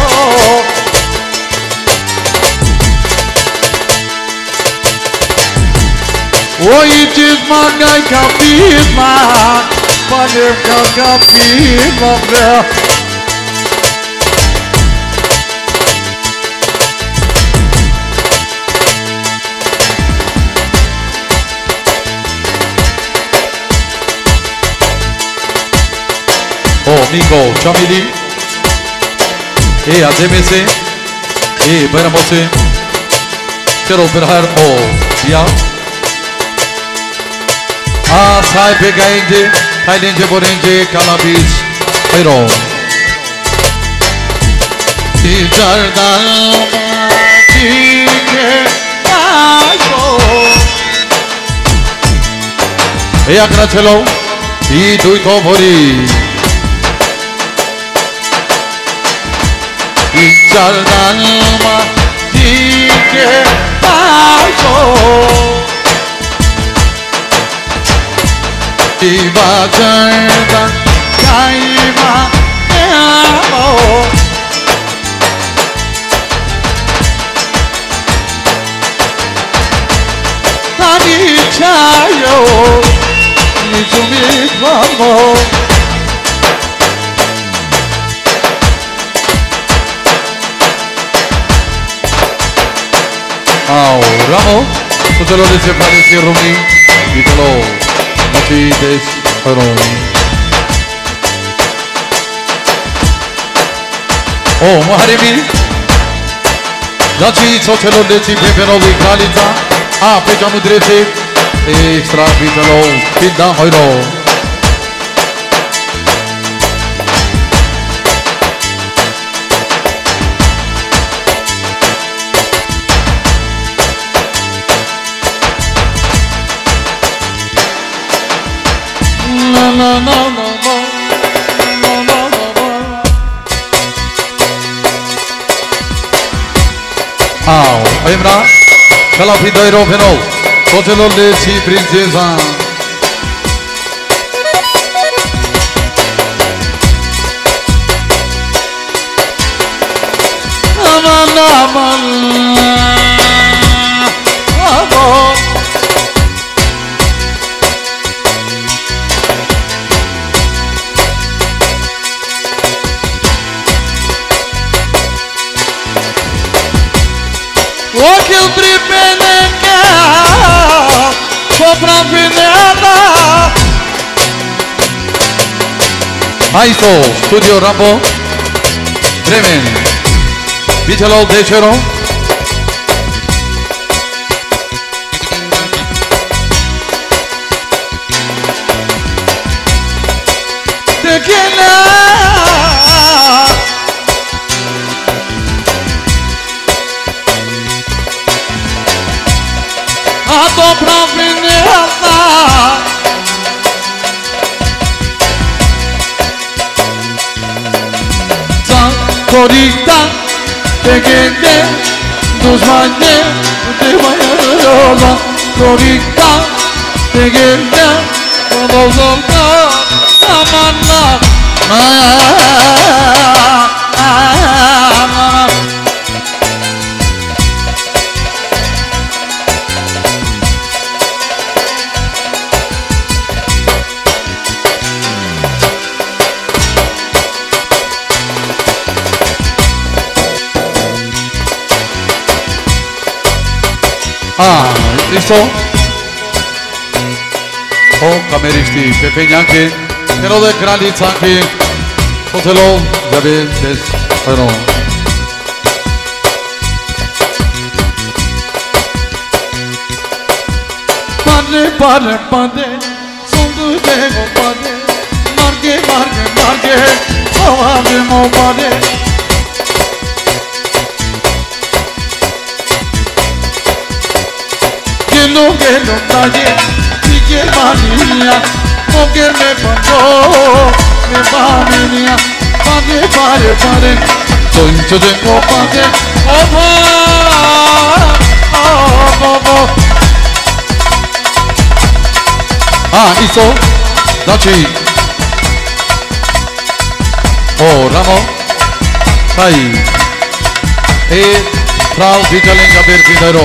O itiz magay kapitma Panem kapitma bre
O Nico Chamili E Ademese E Beramose Quero berhar o Dia A sai begayınca Taylince borince Kalabis Pero
Tijardan Tike Ayo
E akra chelo I duito vori
Tijardan Tike Ayo Tibajardan Kaima Amo Tani chayo Nizumi vamo
Ao Ramo Sotelo de se parece Rumi Vitalo Nachi des Horon O Muharimi Nachi Sotelo de si Pepenovi Kralita A Pejamu Drese Extra Vitalo Pinda Hoiro
No no no no no No no no no
Ao Emra Kalapidairo Penol Sotelo de si Princesa
Aman aman Aman Okil pripeneka Sopra pinela
Aisto Studio Rambo Bremen Vitalo Decero
Tequila A dobra pinela Dorita, pequeñe, dos mañe, de mayola. Dorita, pequeñe, dos mañe, amanla.
Ah, listo. Oh, kameristi, Pepe Ñanque, pero de Kralitzanque, Hotelo, David, des, pero.
Padre, padre, padre, son tu dejo, padre. Marque, marque, marque, oh, abrimos, padre. Lo que lo talle, y que manía, o que me pasó, me familia, padre, padre, padre, soy yo tengo padre, oh, oh, oh, oh.
Ah, listo. Dachi. Oh, Ramo. Sai. E Frau Vitalenga Berpindero.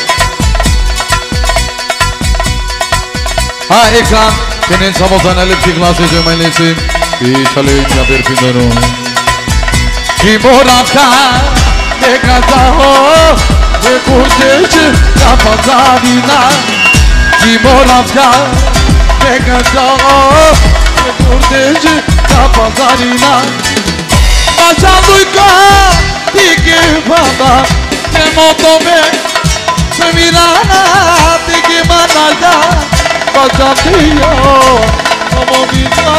Ah, ekran. Senin sabotan elipsi klası cömelesi. Vitalenga Berpindero.
Kimoratka, de casaho, de curtece, la pasarina. Kimoratka, de casaho, de curtece, la pasarina. Pasando y que banda, que motome, se mirana, de que manaya, pasando yo, como vino,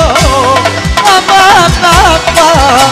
amanapa.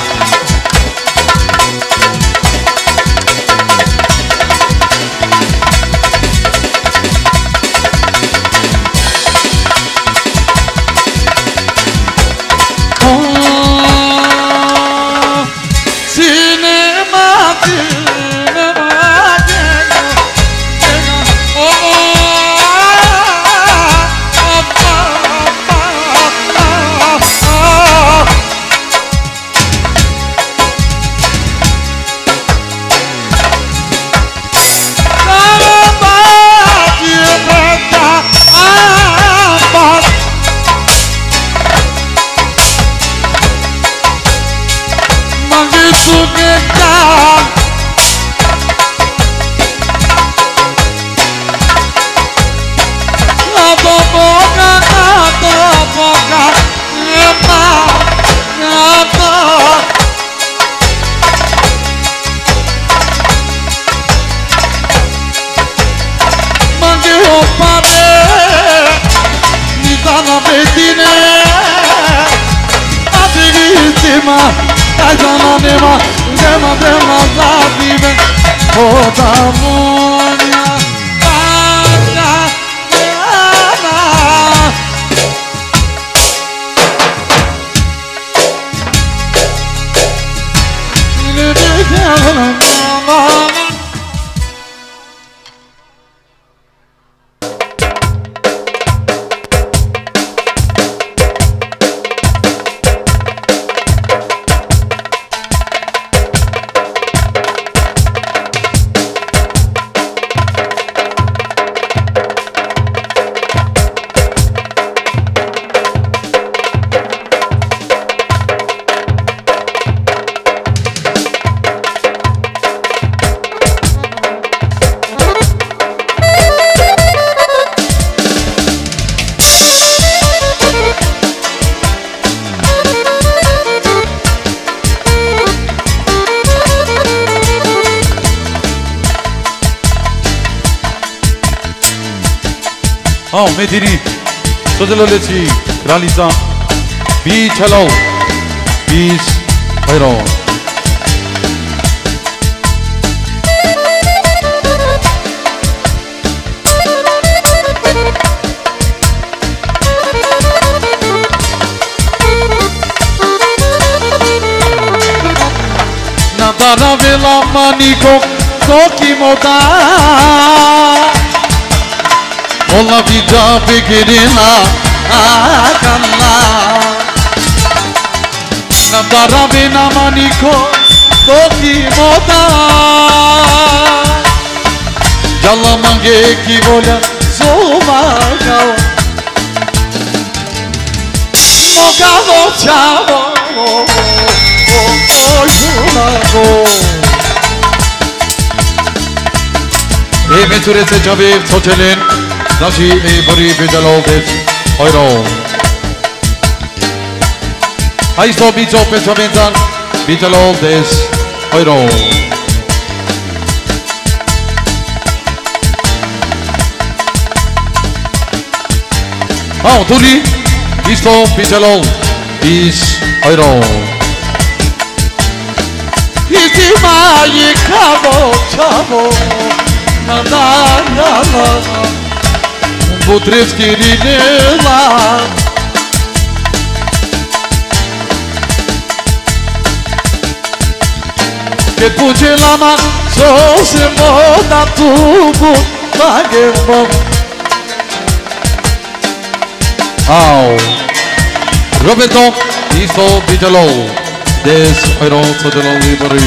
Oh, Medini, Sodelo Lechi, Kraliza, Beach Hello, Beach Hero.
la manico Toki moda Ola vida pekirina Akalla Nandara bina manico Toki moda Jalla mange ki bolya Soma gao Mogado chavo E mensurese Javier Socelin Nashi e Bori Vidalovic Euro Aisto Bicho Pensamental Vidalovic Euro Oh, Turi Isto Vidalovic Euro Iti mai cavo chavo na na na na Butrevski rinela Che puce lama so se moda tubu magemo Au Roberto Isto Vitalo Des Iron Sodelon Liberi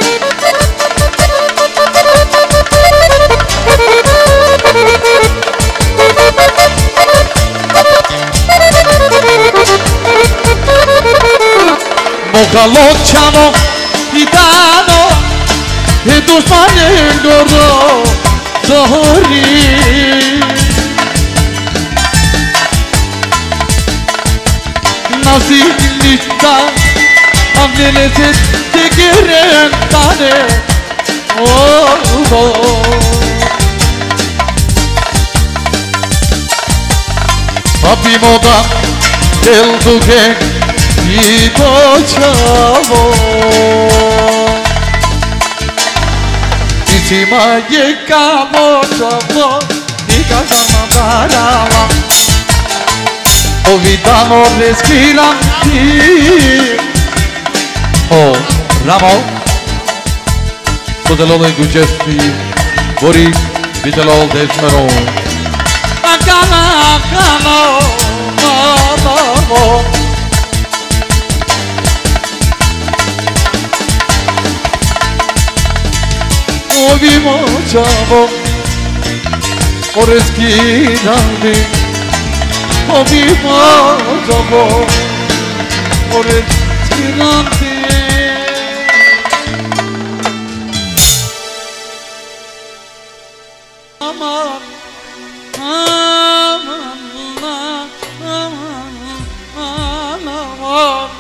Mocalo chamo Gitano E tu spanengoro Sorry Nasi lista Amnelese te quieren tane Oh, oh Papi moda El duque Y chavo Y si ma llegamos chavo Y casa mataraba Ovitano respiranti Oh, Ramo Sodelo de Gucesti Bori Vitalo de Smero Akana, akana Mama Ovimo chavo Por esquinandi Ovimo chavo Por esquinandi Aman Aman Aman Aman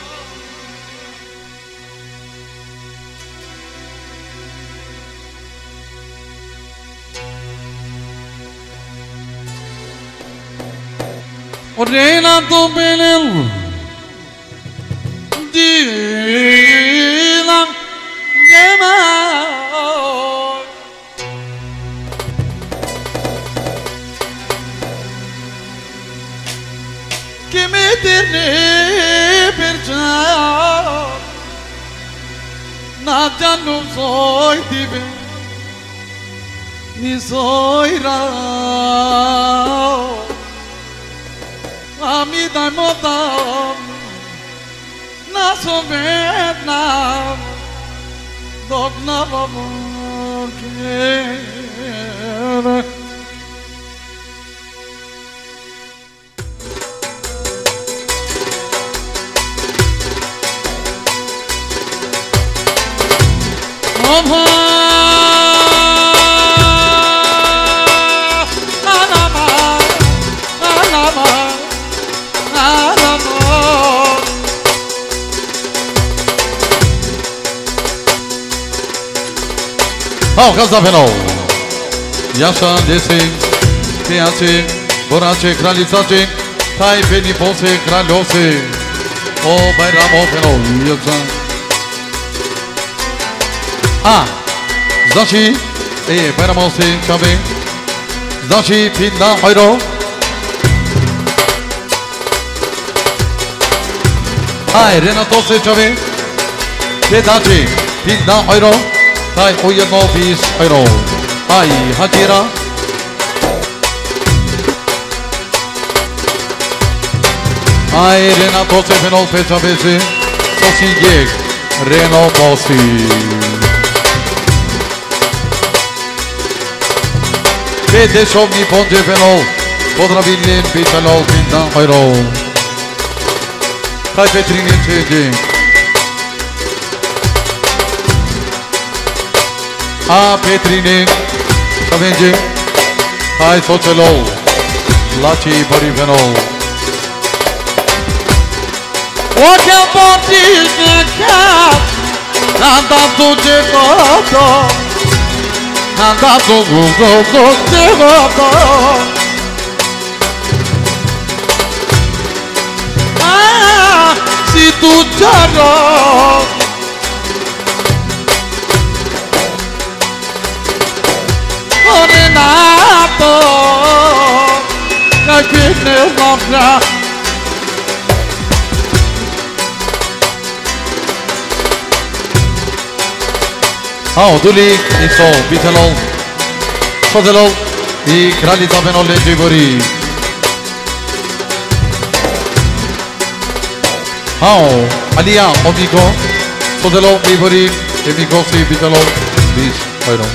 Ordena tu belel Dilan Dema Che mi terne per già Nata non soy di me Ni soy rao Ami dai modam Na so Vietnam Dog na vamor kere Mama Anama Anama Oh, Kazapeno Yasha, Desi, Piace, Borace, Kralicace, Tai Penipose, Kralose Oh, Bairamo Peno Yasha Ah, Zashi, eh, Bairamose, Chabe Zashi, Pinda, Hoiro Hai, Renato, Chabe Pedaci
pinda euro. Tai ujedno bis euro. Aj Hadzira. Aj Renato Cepenol Pecabese. Sosi Jek. Reno Bosi. Pedešovni Ponđepenol. Pozdravljen Pecalol pinda euro. Tai Petrinjen Čeđe. A Petrine, Kavenje, Hai Socelol, Laci Paripenol.
Oche bottiglie cap, andato de godo, andato godo de godo. Ah, si tu c'ero. Renato, che viene l'ombra.
Ao Duli, Iso, Bitelol, Sodelol, I Kraljica Benol Leđibori. Ao Alija, Omigo, Sodelol, Libori, Emigosi, Bitelol, Bis, Oiro.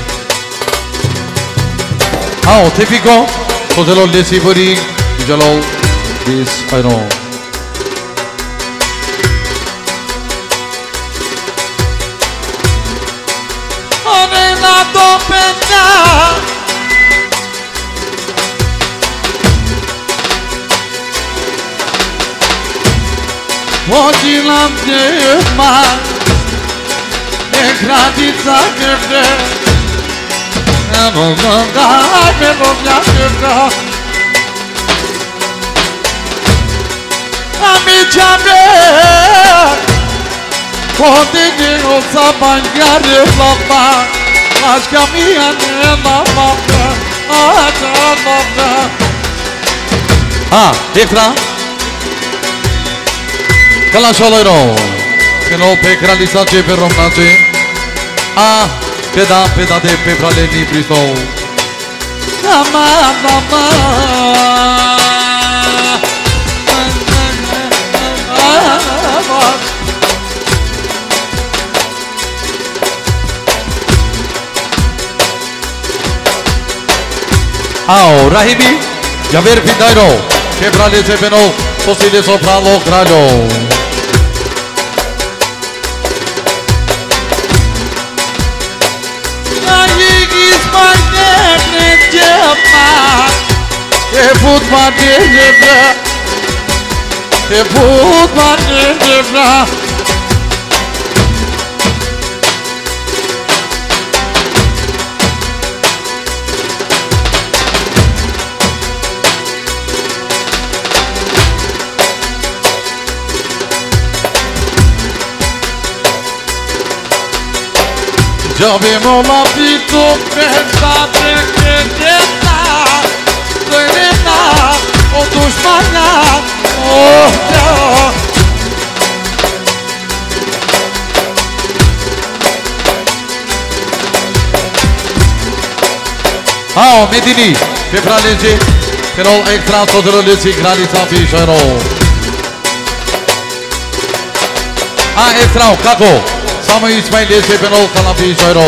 Ao Tepico, Sodelol Lesibori, Bijalol, Bis, Oiro.
Renato Penna. Oggi la firma è gratis a te. E non andai per non piacere. Amici a me, potete non sapere papà. Aşka miyane mamamda, mamamda.
Ha, ekran. Kalaşalayro. Kenol pe Kraljica će Peromnače. A, peda, peda de pe Praleni Pristo.
Aman, aman.
Ao Rahimi, Javer Pindairo, Quebrale Cepenol, Sosile Soprano Kraljo.
Ayigis magnegne cema, e put magnegne, e put magnegne. Abbiamo la vita pensate che niente, niente, o tu spagna, oh no.
Ao Medini, Pepralece, Kenol Ekran Sodeloleci Kraljica Pišero. A Ekran, kako? Samo İsmail Cepenol Kalapi Şayro.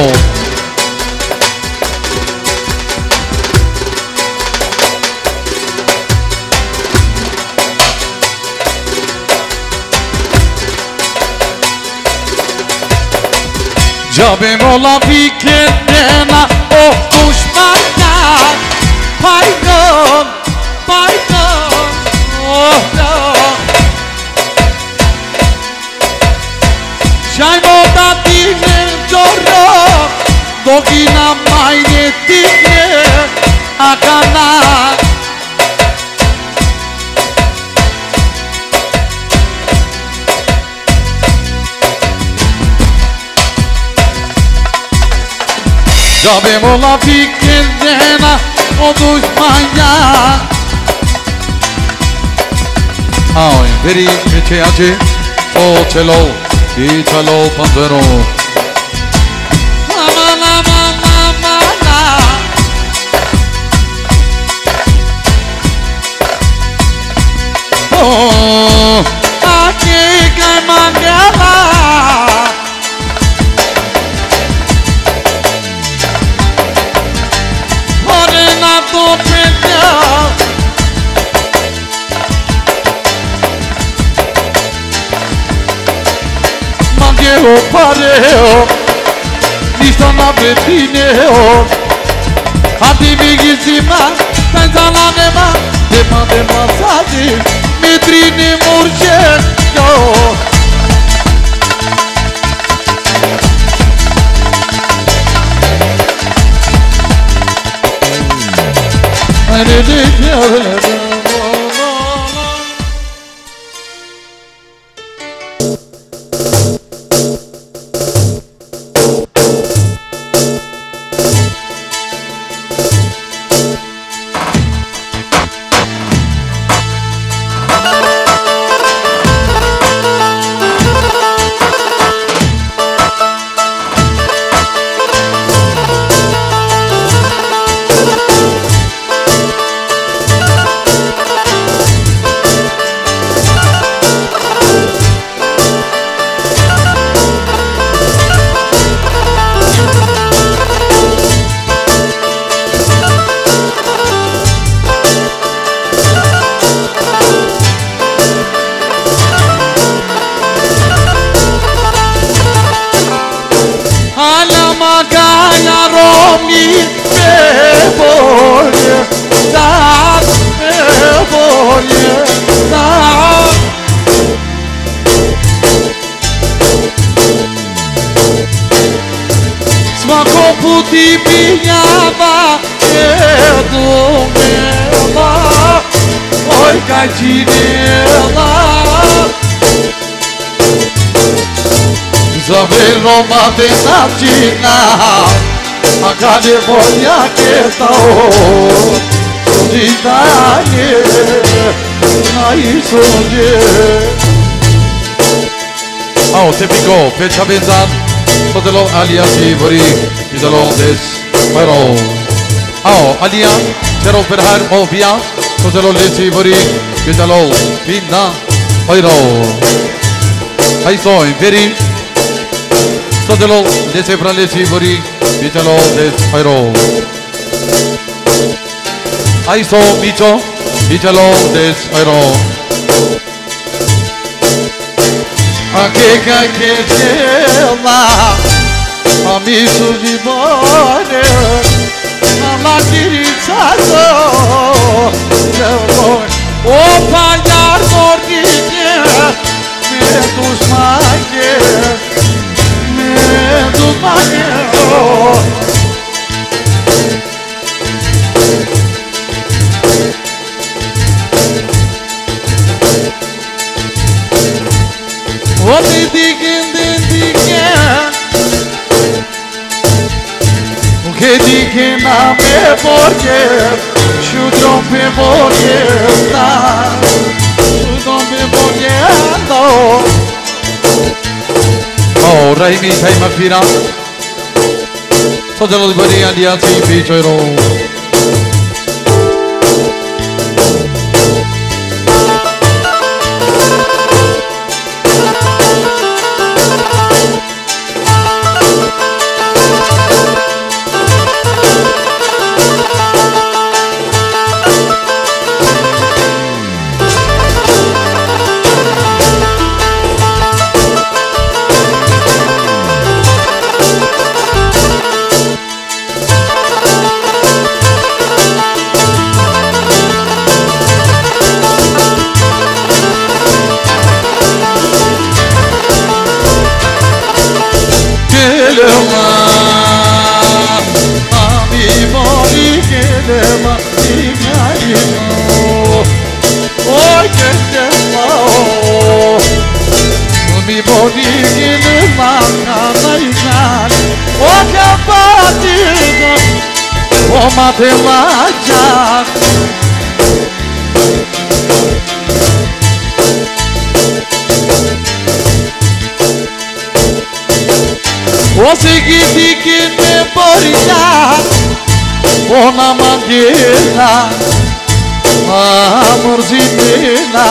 Cabem ola fikirlena o düşmana. Pardon, pardon, oh no. Şaymo da dine jorro, dogina mayne dine akana. Cabem ola fikirlena o düşmana.
Ao Veri Meçeace, O Çelo, İçalo Panzero.
openia Mangieo pareo Nisto na betineo Adi vigizima Pensa la nema Dema de masaji Mitrine murșet Yo Roma de Satina Acade voia che stau Ditaie Ai songe
Au, tipico, fecha benzan Totelo alia sivori Idolo des Pero Au, alia Cero per har ovia Totelo le sivori Idolo Pinna Pero Ai so, veri Totelo le sebra le sivori Idolo des Pero Ai so, micho Idolo des Pero
A che che cela Amisu di bone Alla dirizzato O pagliar mordine Me dus maghe Me dus maghe O di dikin di dikin Che dikin a me porque Şu trompe volta Şu trompe volta
Oh, Raimi Thai Mafira Sojalo di bari alia si pichero Matemática O seguinte que me poria Ona mangueira Amorzinha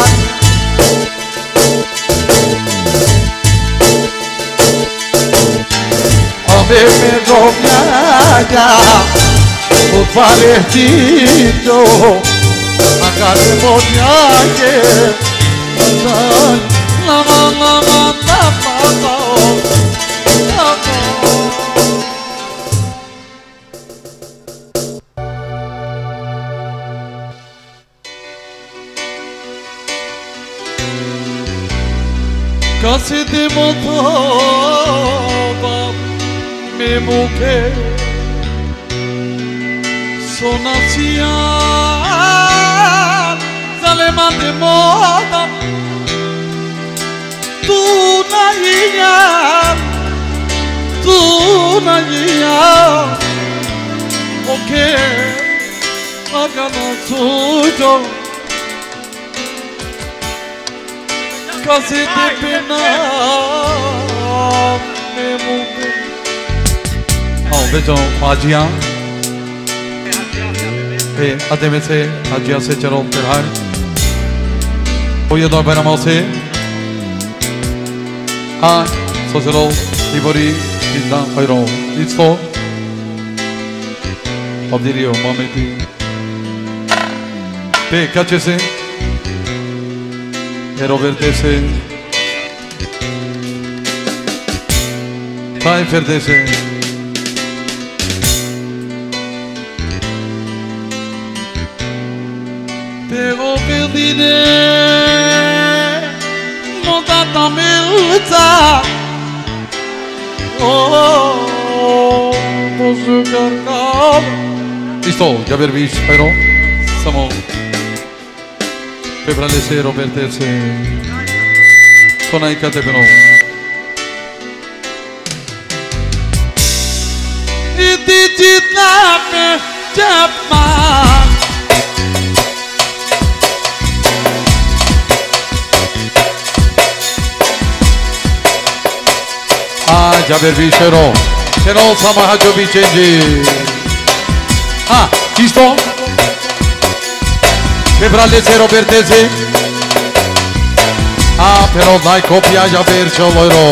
A me me roviaga O
Palestino, acare moniache, la la la la la la. Casi de montaba me mujer. Sonacia Zaleman de moda Tu naia Tu naia Ok Agana tuyo Casi de pena Me muke
Oh, vejo Hajiya E ademe se Hajiya se chalo terhar Oye do benamo se Ha Soselo Ibori Indan Ayro Isto Abdilio Mameti Pe kache se E Roberte se Tai Ferde se
Pero perdine Monta tamilta Oh Bozu gargal
Isto Jaber Vish Ayro Samo Febralese Roberte se Sonai Kate Beno
Iti citame Japan
Ah, Jaber Vish Ayro Keno Sama Hajo Vichenji Ah, isto Febralese Roberte se Ah, pero dai copia Jaber Choloiro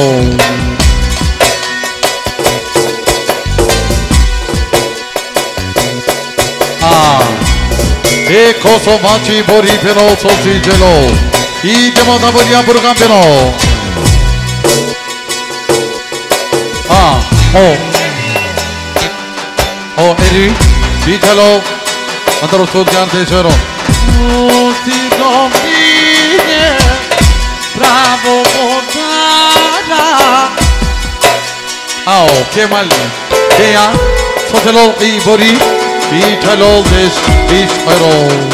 Ah, e coso machi bori pero sosi gelo I demo da volia burgan pero Ah, oh Oh, eri Vitalo Andaro Sudgan de Zero
Ti domine Bravo Montana
Ah, oh, che mal Dea Sotelo I bori Vitalo des Vish Ayro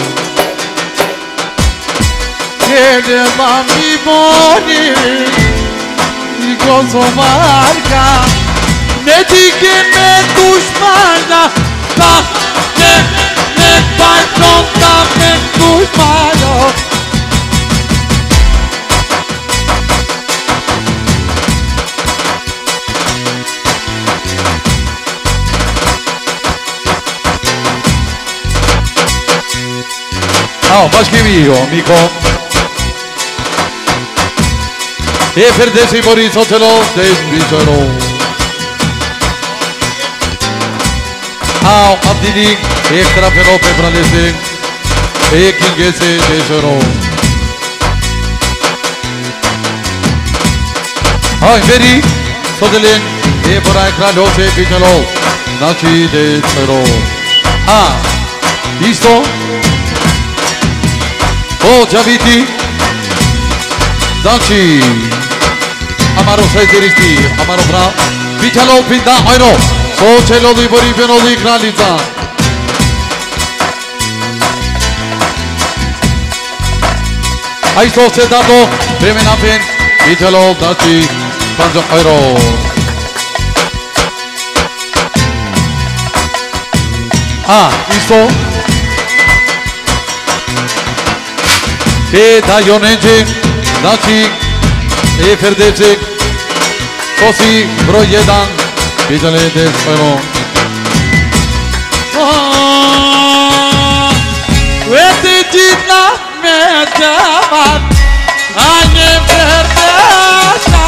Chiede mammi boni I gozo marca Ne diche me dușmana Ta ne ne pai pronta me dușmana
Ah, başka bir amico E perdesi bori Sotelo des Vish Ayro Ah, Abdili एक तरफ है रो पेपराले से एक इंगे से देशरो हाँ मेरी सोचलें ये बड़ा एकरा लो से बिचलो नाची देशरो हाँ इस्तो ओ जबीती नाची हमारो से दिरिस्ती हमारो ब्रा बिचलो पिंदा आयनो सोचलो दी बड़ी बेनो दी क्रालिता Aí estou sentado, preme na pen, Italo, Daci, Panzo Euro. Ah, isto. E da Ionenci, Daci, e Ferdeci, Sosi, Brojedan, Itale de Euro.
Uite citla me chamat Ane verdesa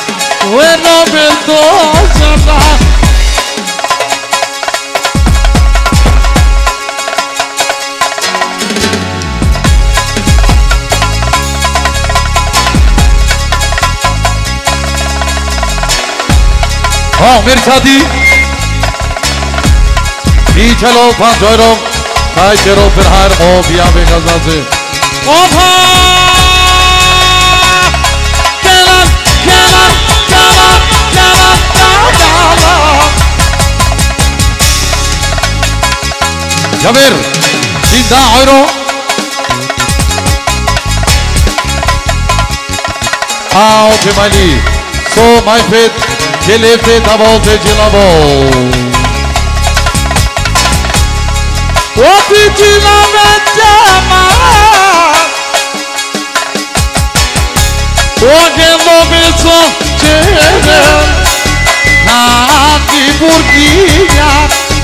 Bueno beldosa
Oh, Mirsadi. Pichalo Panjoiro. Kaitero Perhar. Oh, Biabe Gazaze. Opa! Kenan, Kenan, Kenan, Kenan, Kenan. Jabir. Sinda Oiro. How to my lead. So my faith, he left it about the Jilabo. What did you love at Jama? What can love it so children? Hadi Burgia.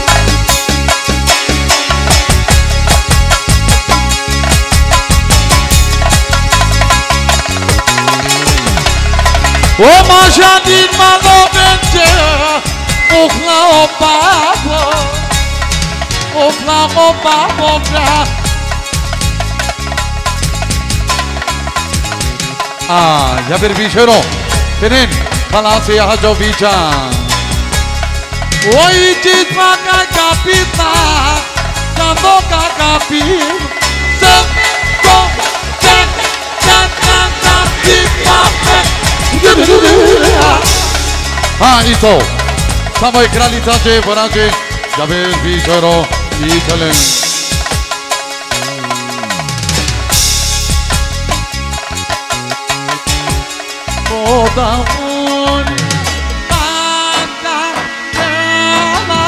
Oh, my Janine, my love and dear. Oh, flower, Pablo. Oh, flower, Pablo. Ah, Jabir Bishero. Penin, Palace, Hajo Bicha. Oh, it is my capita. Samoka capita. So, go, can, can, can, can, can, Ah, isto. Samo je kraljicače, porače, Jabir Bishero i Chalen. Oda moni, ata kema.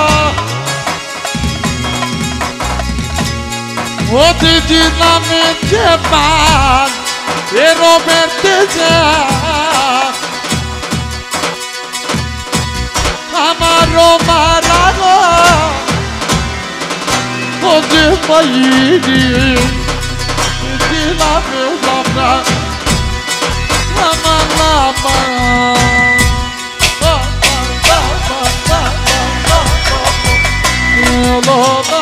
Oti ti na me jepan, e Roberteza. Amaro marago, onde vai ir? De lá meu lama, lama lama, lama lama.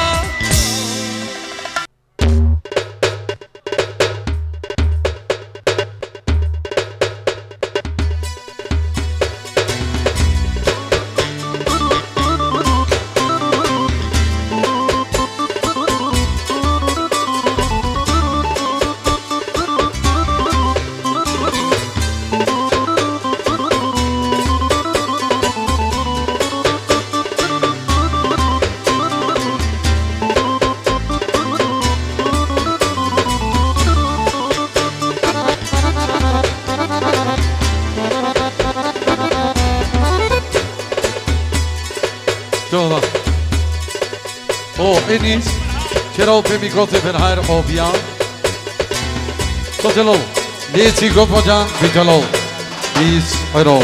Enis, Chero Pemicote Penhar Obian. Sotelo, Lesi Gopojan, Vitalo, Is Iro.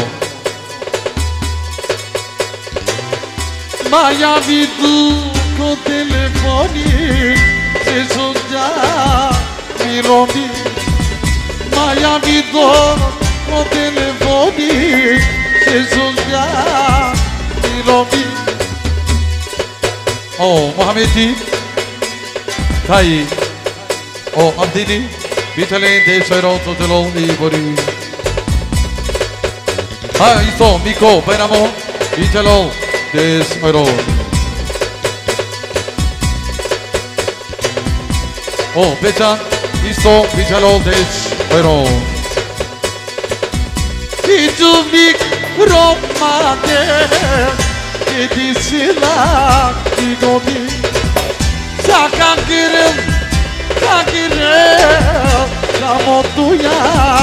Maya Vidu, co telefoni, se soja, Miromi. Maya Vidu, co telefoni, se soja, Miromi. Oh, Mohamedi, Thai, oh, Abdini, Vitale, De Soiro, Totelo, Ibori. Ah, Iso, Miko, Painamo, Vitalo, De Soiro. Oh, Pecha, Iso, Vitalo, De Soiro. Ituvik, Romade. Edisila Igoni Sakakiril Sakiril Samotuya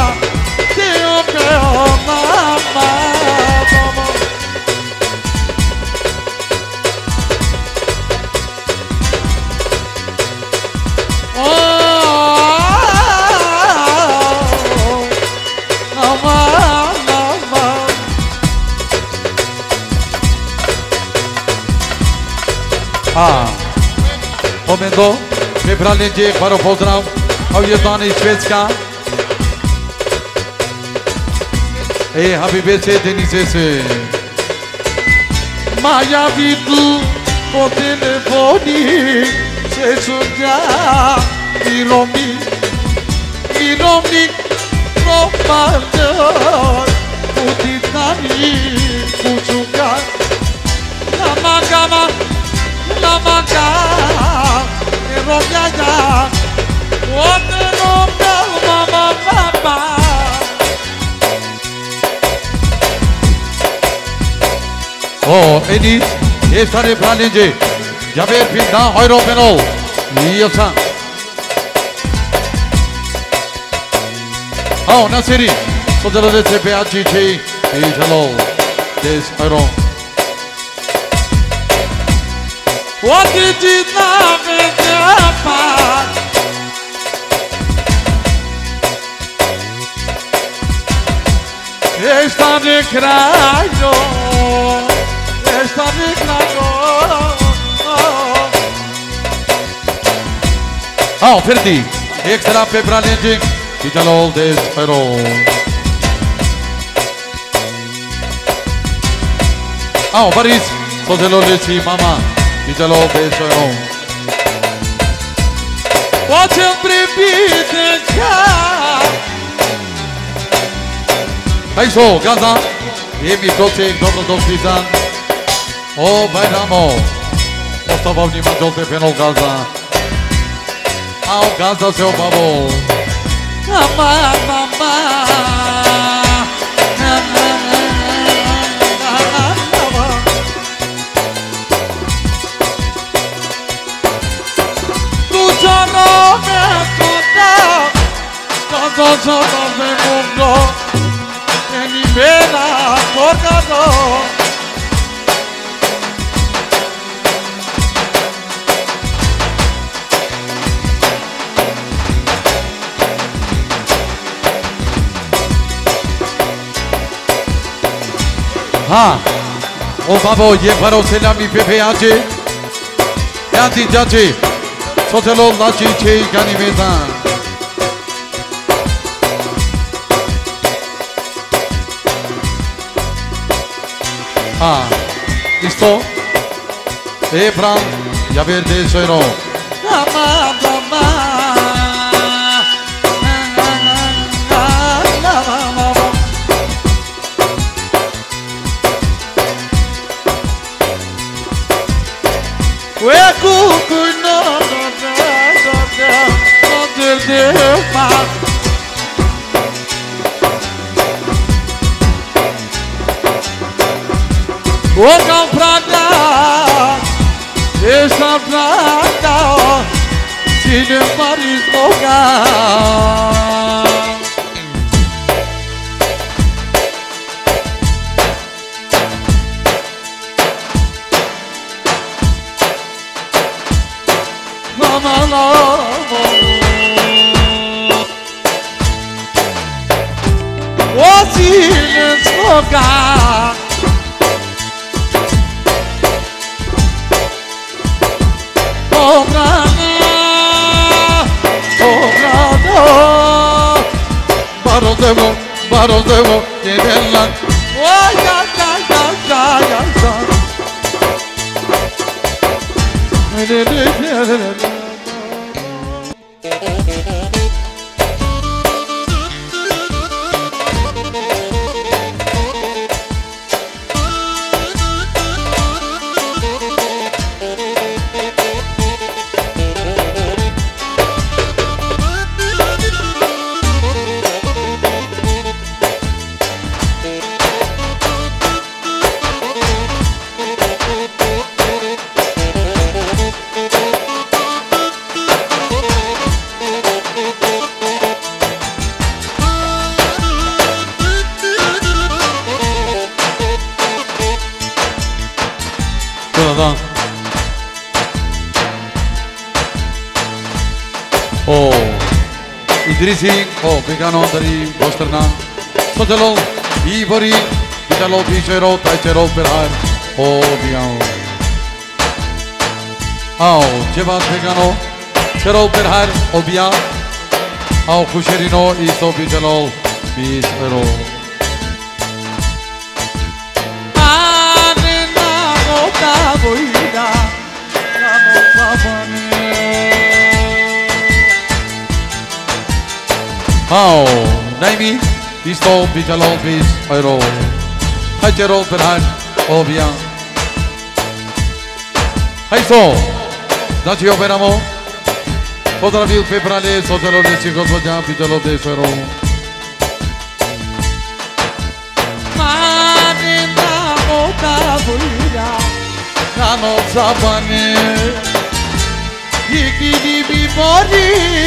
Teopeo Mama Ah, momento, przebraliście paro pozdrav, a ujednany Švédska. Ej, Habibice, Denisese. Maja vidu po telefoni, se suja, Miromi, Miromi, Romanor,
Utitani Kuchuka Lama Gama Lama Gama Erogaya Otero Mama Mama
Oh, Edith, yesterday Pralinje, Javier Pinda, Oiro Penol, Yosa. Oh, Nasiri, so the little Peachi, hello, this Oiro.
What did you love in Japan? Esta de crayo, esta de crayo.
Oh, Ferdi, extra pepra lending, Italo des Pero. Oh, Paris, so the little Mama, Italo des Pero.
What's your repeating car?
Państwo, Gaza, Emi Procek, dobro dospizan. O, Bajramo, postawał niemal do Penol Gaza. A o Gaza se obawał.
Mama, mama. Tu cioro me conta, todo solo me mundo. Mi pena cortado
Ha, o babo, je paro selami pepeace. Yanti jace, sotelo laci ce gani mezan. Ah, listo? Efran, ya verde suero.
Mama, mama. We cucu no no no no no del defa. O comprada, esta prata, se de Paris lugar. Mama, mama, o silêncio lugar.
Baros devo, baros devo, lleguenla.
Ay, ay, ay, ay, ay, ay.
Oh, Idrisi, oh, vegano dari Bosternan. Sotelo, Ivori, Vitalo, Pichero, Taichero, Berhar, oh, Biao. Oh, Jevat vegano, Chero, Berhar, oh, Bia. Oh, Kusherino, Iso, Vitalo, Bichero. Oh, Naimi, Isto, Pichalo, Pis, Aero. Hachero, Perhan, Obia. Haiso, Dachi Operamo. Otra vez, Peprale, Sotelo de Chicos, Boya, Pichalo de Suero.
Marina, Ota, Buya, Nano Sabane, Yiki, Bibori,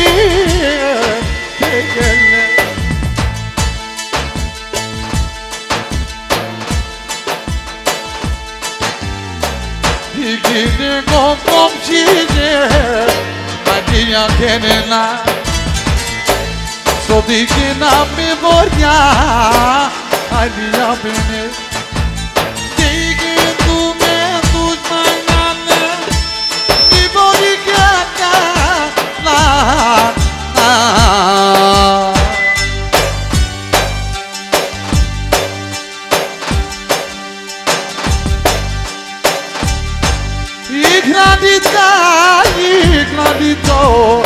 Tegele. Gide kom kom chide, Madia kenena, so dikina me borja, adia bene. Dike tu me tu manane, mi borja la la. Igradita, igradito,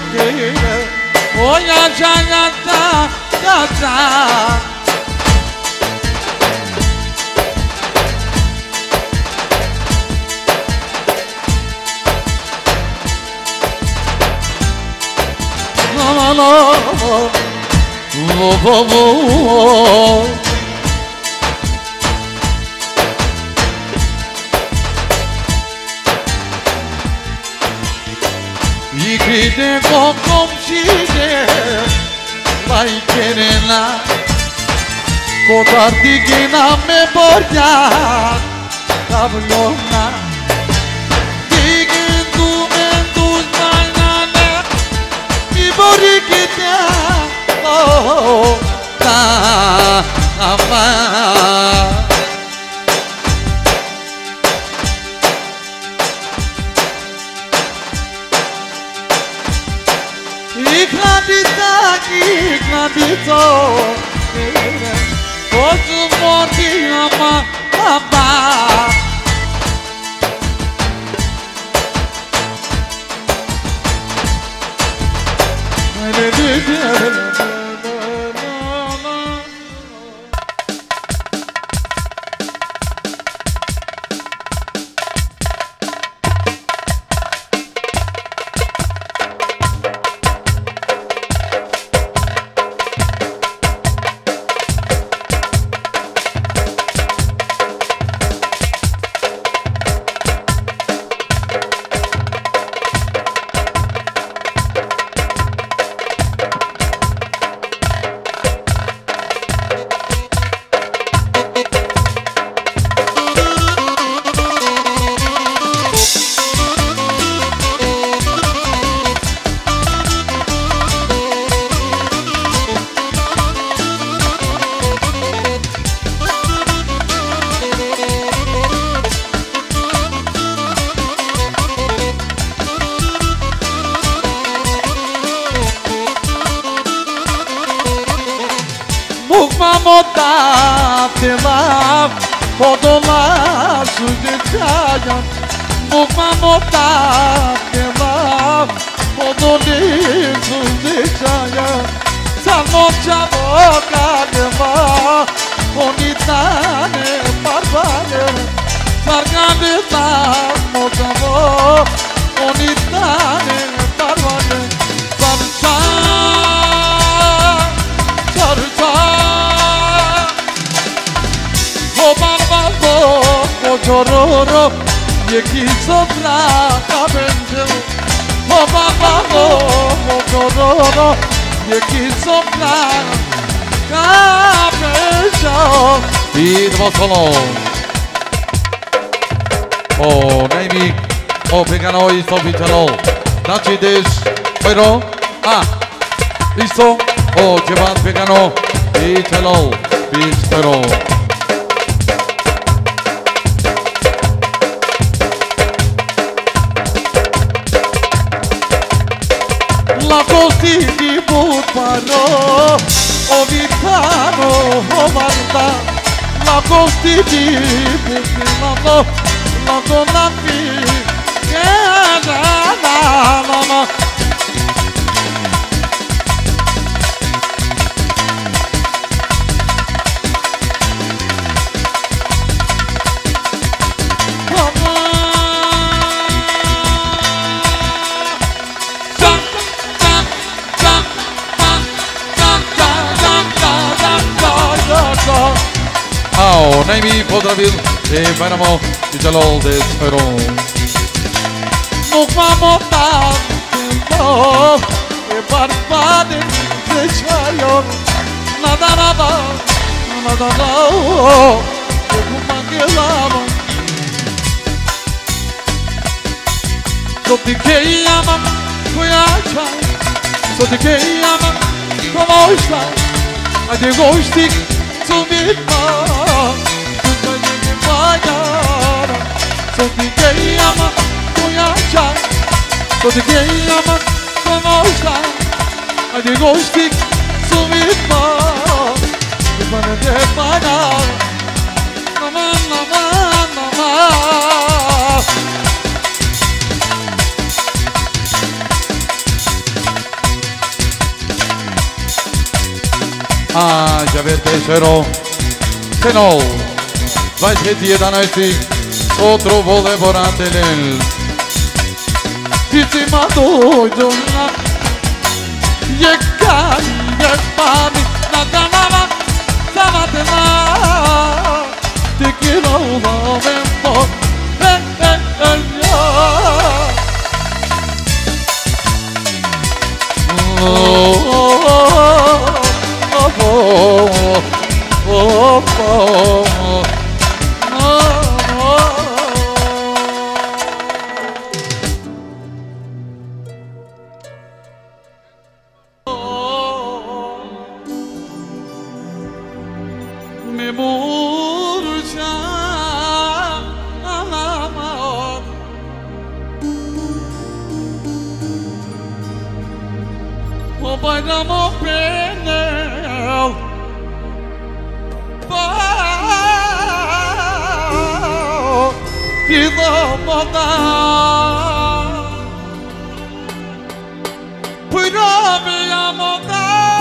oh ya ya ya ya ya ya. La la la, oh oh oh. Yikide kom kom chide, vai kerena, kodar digina me borja, tablona. Digin tu me tu manane, mi borikita, oh ta ama. Igladita, igladito, Ozu morti ama ama. Mota pela podola sujetaja, Mukma mota pela podoli sujetaja, Salmocha boca deva, Onitane parvale, Sargandeta motavo, Onitane parvale, Sarcha, Sarcha. Chororo, yeki sopra kabenjo. Oh baba oh chororo, yeki sopra kabenjo.
Idemo solo. Oh, Naimi, oh pegano isto Pichalo. Daci des, pero, ah, listo. Oh, Jevan pegano, Pichalo, Pichalo.
La costi di Butparo, o Vitano, o Marta. La costi di Butparo, la donna che era la mamma.
najmniej pozdrowił i Bajramo i Jalol des euro.
Nuk ma mo ta no e barbade se çayor nada nada nada nada e bu mangelama so ti che ama kuyacha so ti che ama como está a de gostik so mit ma so ti vaya so ti che ama kuyacha so ti che ama como está a de gostik so mit ma e para de pana nama nama nama
Ah, já vê terceiro. Tenol. Vai ser da noite. Outro volante nele.
Piti madoido na Yekari yekmami Naganama Samatema Te quiero la vemos Eh eh eh ya Oh oh oh oh oh oh oh Bajramo penel Bao Pida moda Pujrami moda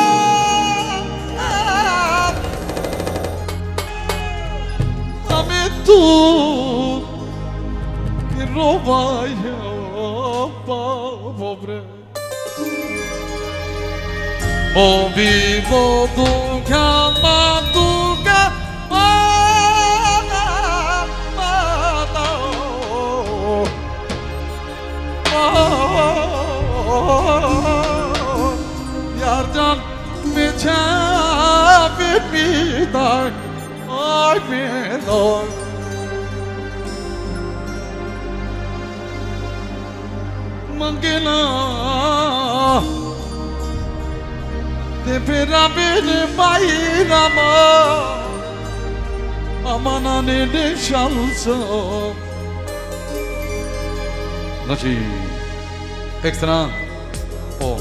Ame tu Que rovaya pobre O vivo do Kamatuka Mata Mata Yardan me çabit bidar Ay medar Mangela Te pera beni bayrama Amana ne de şansa
Znači, ekstra o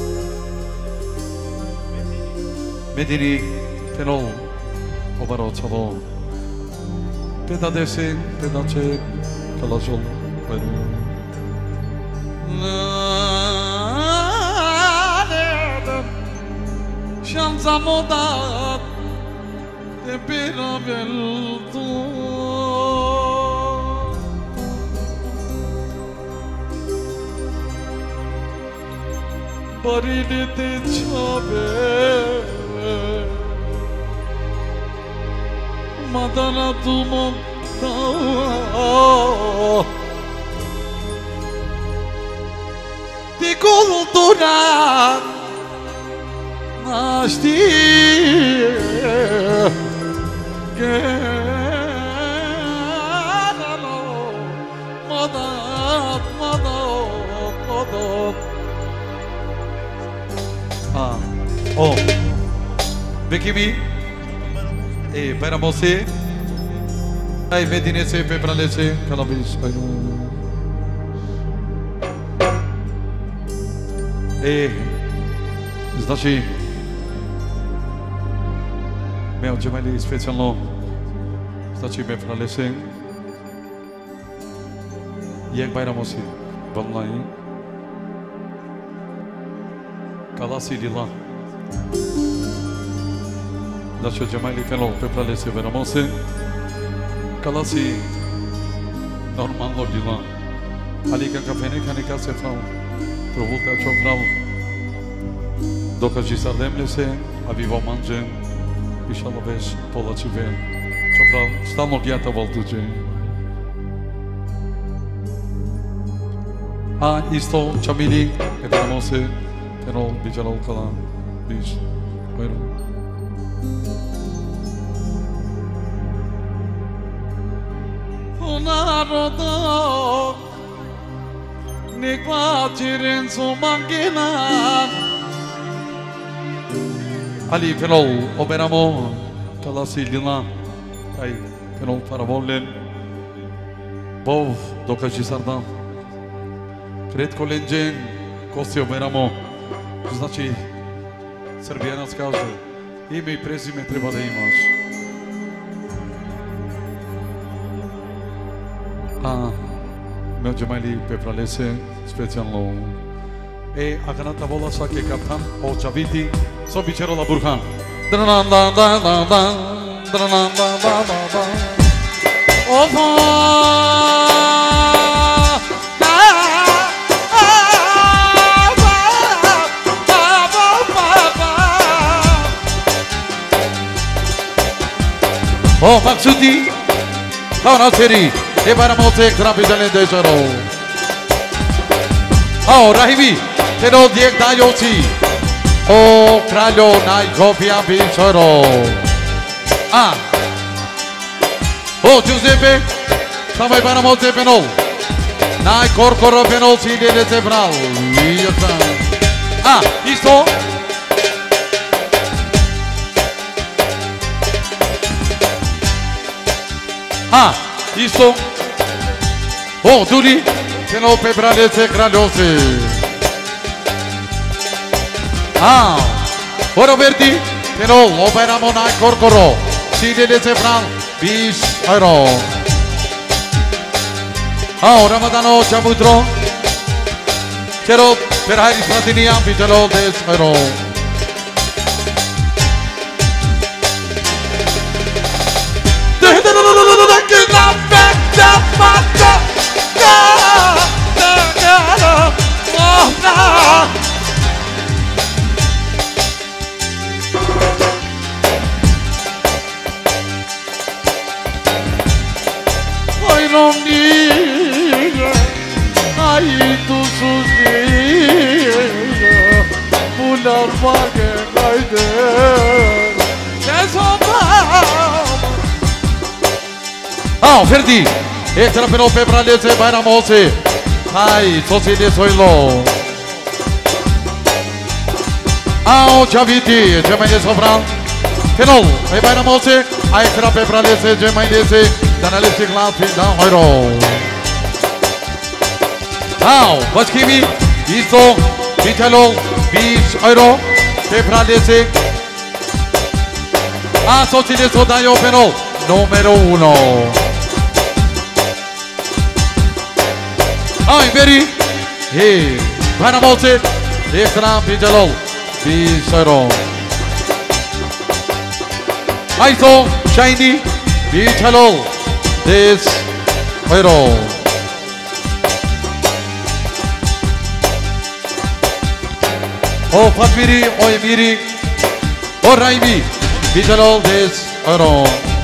Medini Tenol Obarotovo Peda desin, peda çek Kalajol Bayru
Şansa moda Te pera beltu Barile te çabe Madana tumo da Ti cultura Naști Che Modat, modat, modat
Ah, o Bekimi E Bayramosi Ai Medinese Pepralese Kalabis Bayru E Znači Miał dziemali specjalną Znači me pralese Jak Bayramosi Vallahi Kalasi lila Znači dziemali fellow pe pralese Bayramosi Kalasi Normalno lila Ali ka kafene kane ka se frau Provulta čo frau Doka Jerusalem se a vivo mangem Inshallah veš pola čive Čo stanno ghiata voltuce. Ah, isto Chamili, e Paramose, però Bijalo Kala, Bish, Oiro.
Una roda, ne qua Cirenzo Manghina.
Ali, però, operamo, Kala Silina, ai, però Paravolen, Bov, Dokaji Sardan. Cred Kolenjen, Kostio Beramo, znači, Srbijanac kaže, ime i prezime treba da imaš. A, među majli Pepralese, specijalno. E, a kanata vola svake kaptan, o Čaviti, sobi Čerola Burhan. Dranan, dan, dan, dan, dan, dranan, dan, dan, dan, dan.
Opa!
Oh, Maksudi, Hauna Seri, e Baramote, Krapitale de Jaro. Oh, Rahimi, Tero Diek Dayosi, oh, Kralyo Nai Kopia Bishoro. Ah, oh, Giuseppe, Samai Baramote Penol, Nai Corcoro Penol, Sidele Tebral. Ah, isto. Ah, isto. Oh, Duri, Teno Pepralese Kralose. Ah, ora Verdi, Teno Operamona Corcoro, Sidele Tebral, Bish Aero. Ah, Ramadano Chamutro, Tero Perharis Platinia, Vitalo Des Aero.
Ai non diga, ai tu susi, mula pague gaide,
Ah, Verdi, entra però Pepralese Bairamose. Ai, Sosile Soilo. Ah, Chaviti, Gemaile Sofran. Penol, e Bairamose, ai tra Pepralese, Gemailese, Danalese Glafi, Dan Hoiro. Ah, Vaskimi, Isto, Vitalo, Bish, Hoiro, Pepralese. Ah, Sosile Sodaio Penol, numero uno. Ah, Inveri, e Bairamose, extra Bijalo, Bisharo. Aiso, Shiny, Bijalo, Des, Hoiro. O Fatmiri, O Emiri, O Raimi, Bijalo, Des, Hoiro.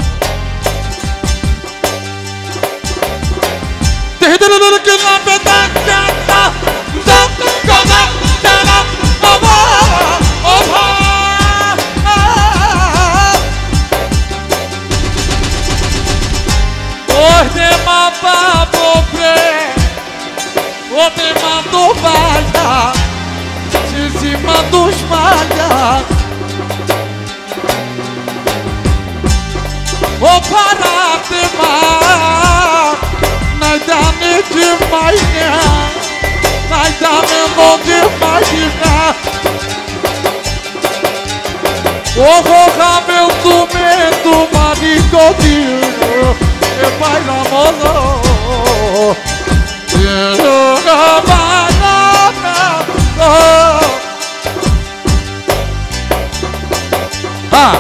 O paratema, nai dane demais, nai dane não demais, o rocamento medo marigodinho, e pai na mão,
Ah,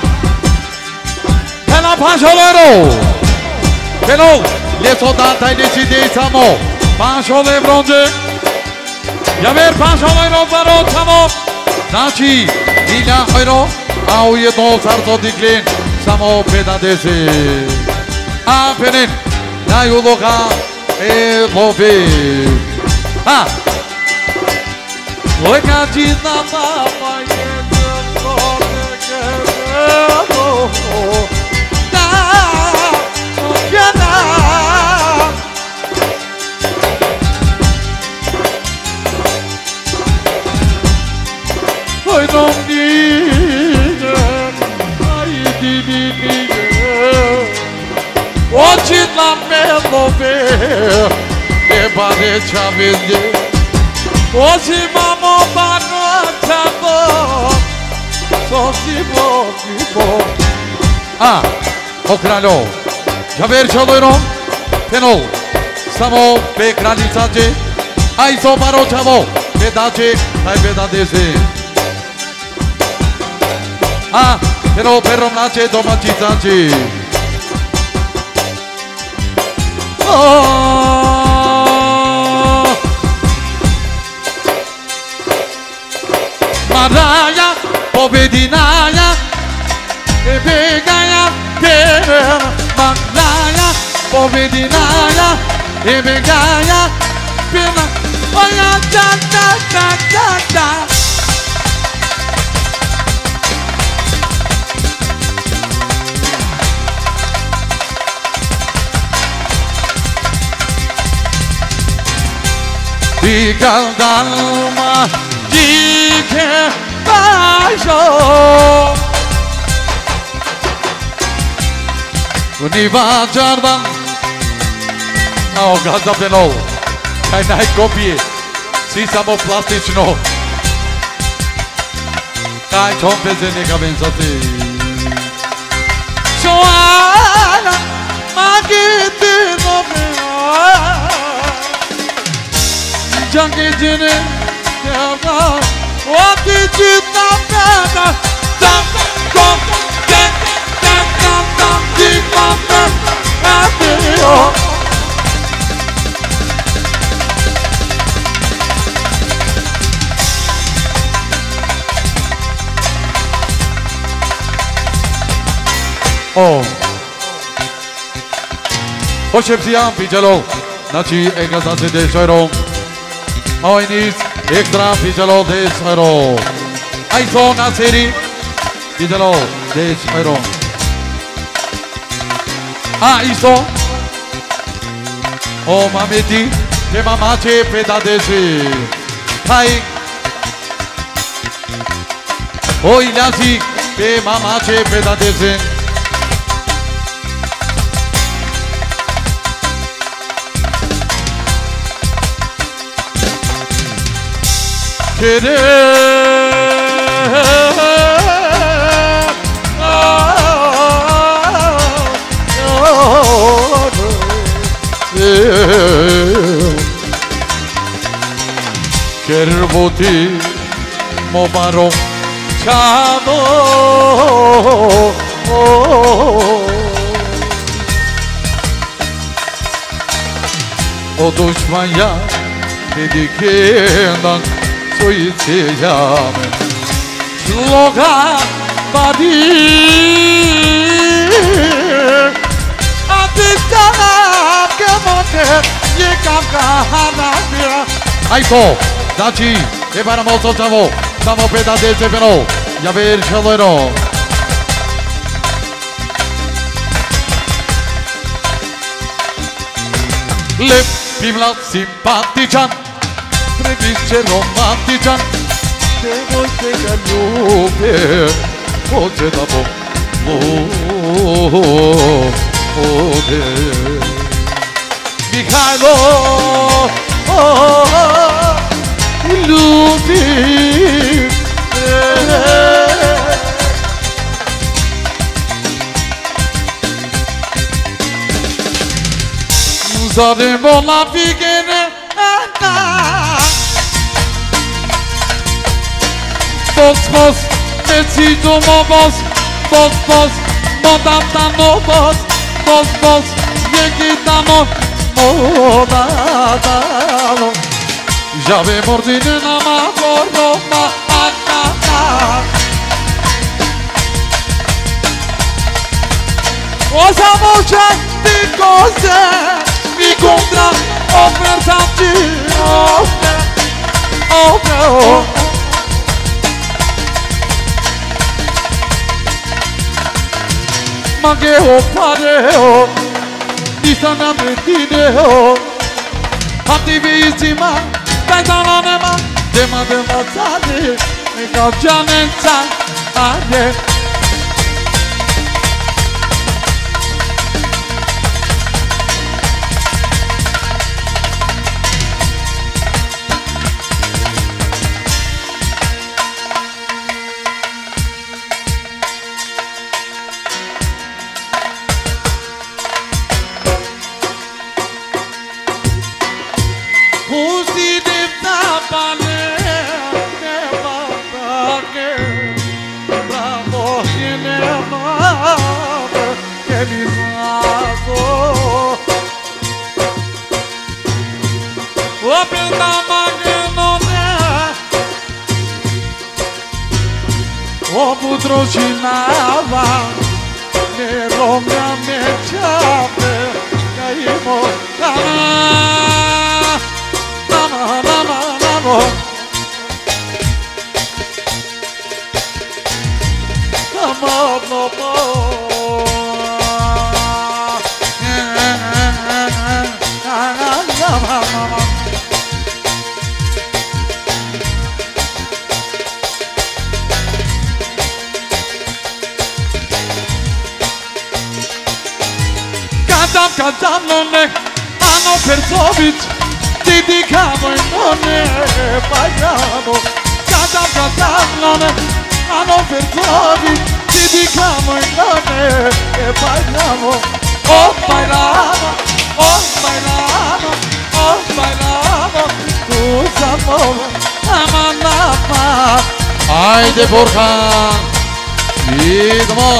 Pela Panjolero, Pelo, le soldati decidi samo, Panjole bronze, Yaver Panjolero Barotamo, Nachi, Ila Hero, Au Yedo Sarto Diglin, samo pedadesi. Aferin. Na yuloka e lobi. Ha. Loka cina mama yedim kone kero. Da yana. Oy non diye, ay di di diye. Oggi la melove e pare chavende. Oggi mamo pano chavo. Sosi bo bo. Ah, okralo. Javer chaloro. Penol. Samo pe kralicaje. Ai so paro chavo. Pedaje, ai pedadese. Ah, pero perro nace toma chizachi. Oh, Maraya, Pobedinaya, Ebegaya, Pera, Maraya, Pobedinaya, Ebegaya, Pera, Oya, da, da, da, da, da. Di caldalma di che bacio Univa Jordan Oh, Gaza Penol Kaj naj kopije Si samo plastično Kaj čom peze neka benzati Joana Magiti Nobea Junkie Jenny, Delta, what did you think about? Dump, dump, dump, dump, dump, dump, deep, dump, dump, happy, oh. Oh. Oshepsiam, Pichalo, Nachi, Egasase de Soiro. Hoy nis extra pichalo de Soiro. Aizo Nasiri, pichalo de Soiro. Ah, iso. Oh, mameti, te mamache pedadesi. Hai. Hoy nasi, te mamache pedadesi. Querer oh, oh, oh, querer boti mo paro chavo o düşmanya dediğinden soyacağım slogan badi atitana kemote yekakahana Aipo daci e para molto tavo samo pedadese però Javier Chalero Lep pimla simpatičan Previše romantičan Nemojte ga ljube Hoće da bo ode Mihajlo Ljubim Zaremo la figene Bos bos, necito mo bos Bos bos, modam tamo bos Bos bos, jegitamo Modatamo Jave mordine nama goroma Akata
Cosa voce di cose mi contra offertarti offre, offre, offre. Ma che ho fare ho, di sana mettine ho, attivissima, dai salone ma, dema dema zade, mi cacciano ade. Potrocinava ne romea me ceape caimo nama nama nama nama nama nama Cantandone hanno perso vita, ti dicamo e non ne parliamo. Cantam cantandone hanno perso vita, ti dicamo e non ne parliamo. Oh bailamo, oh bailamo, oh bailamo, tu sapore, amanama.
Haydi Burhan. İyi tamam.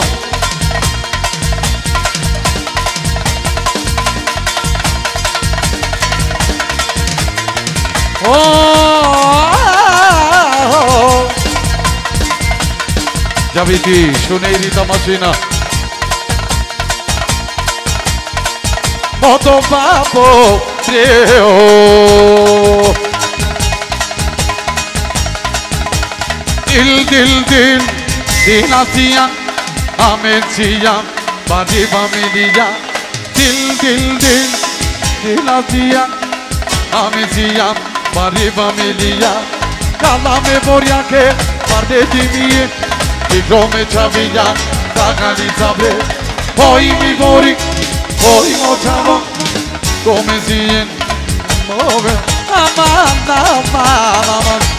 Oh, oh, oh.
Javiti, Shuneiri Tamashina.
Moto papo trio.
Dil dil dil, dinastia, amencia, badi familia. Dil dil dil, dinastia, amencia. Bari familia, cala memoria che parte di mie, di come c'avvia, t'analizzabe, poi mi mori, poi mociamo, come si muove,
Aman, aman, aman.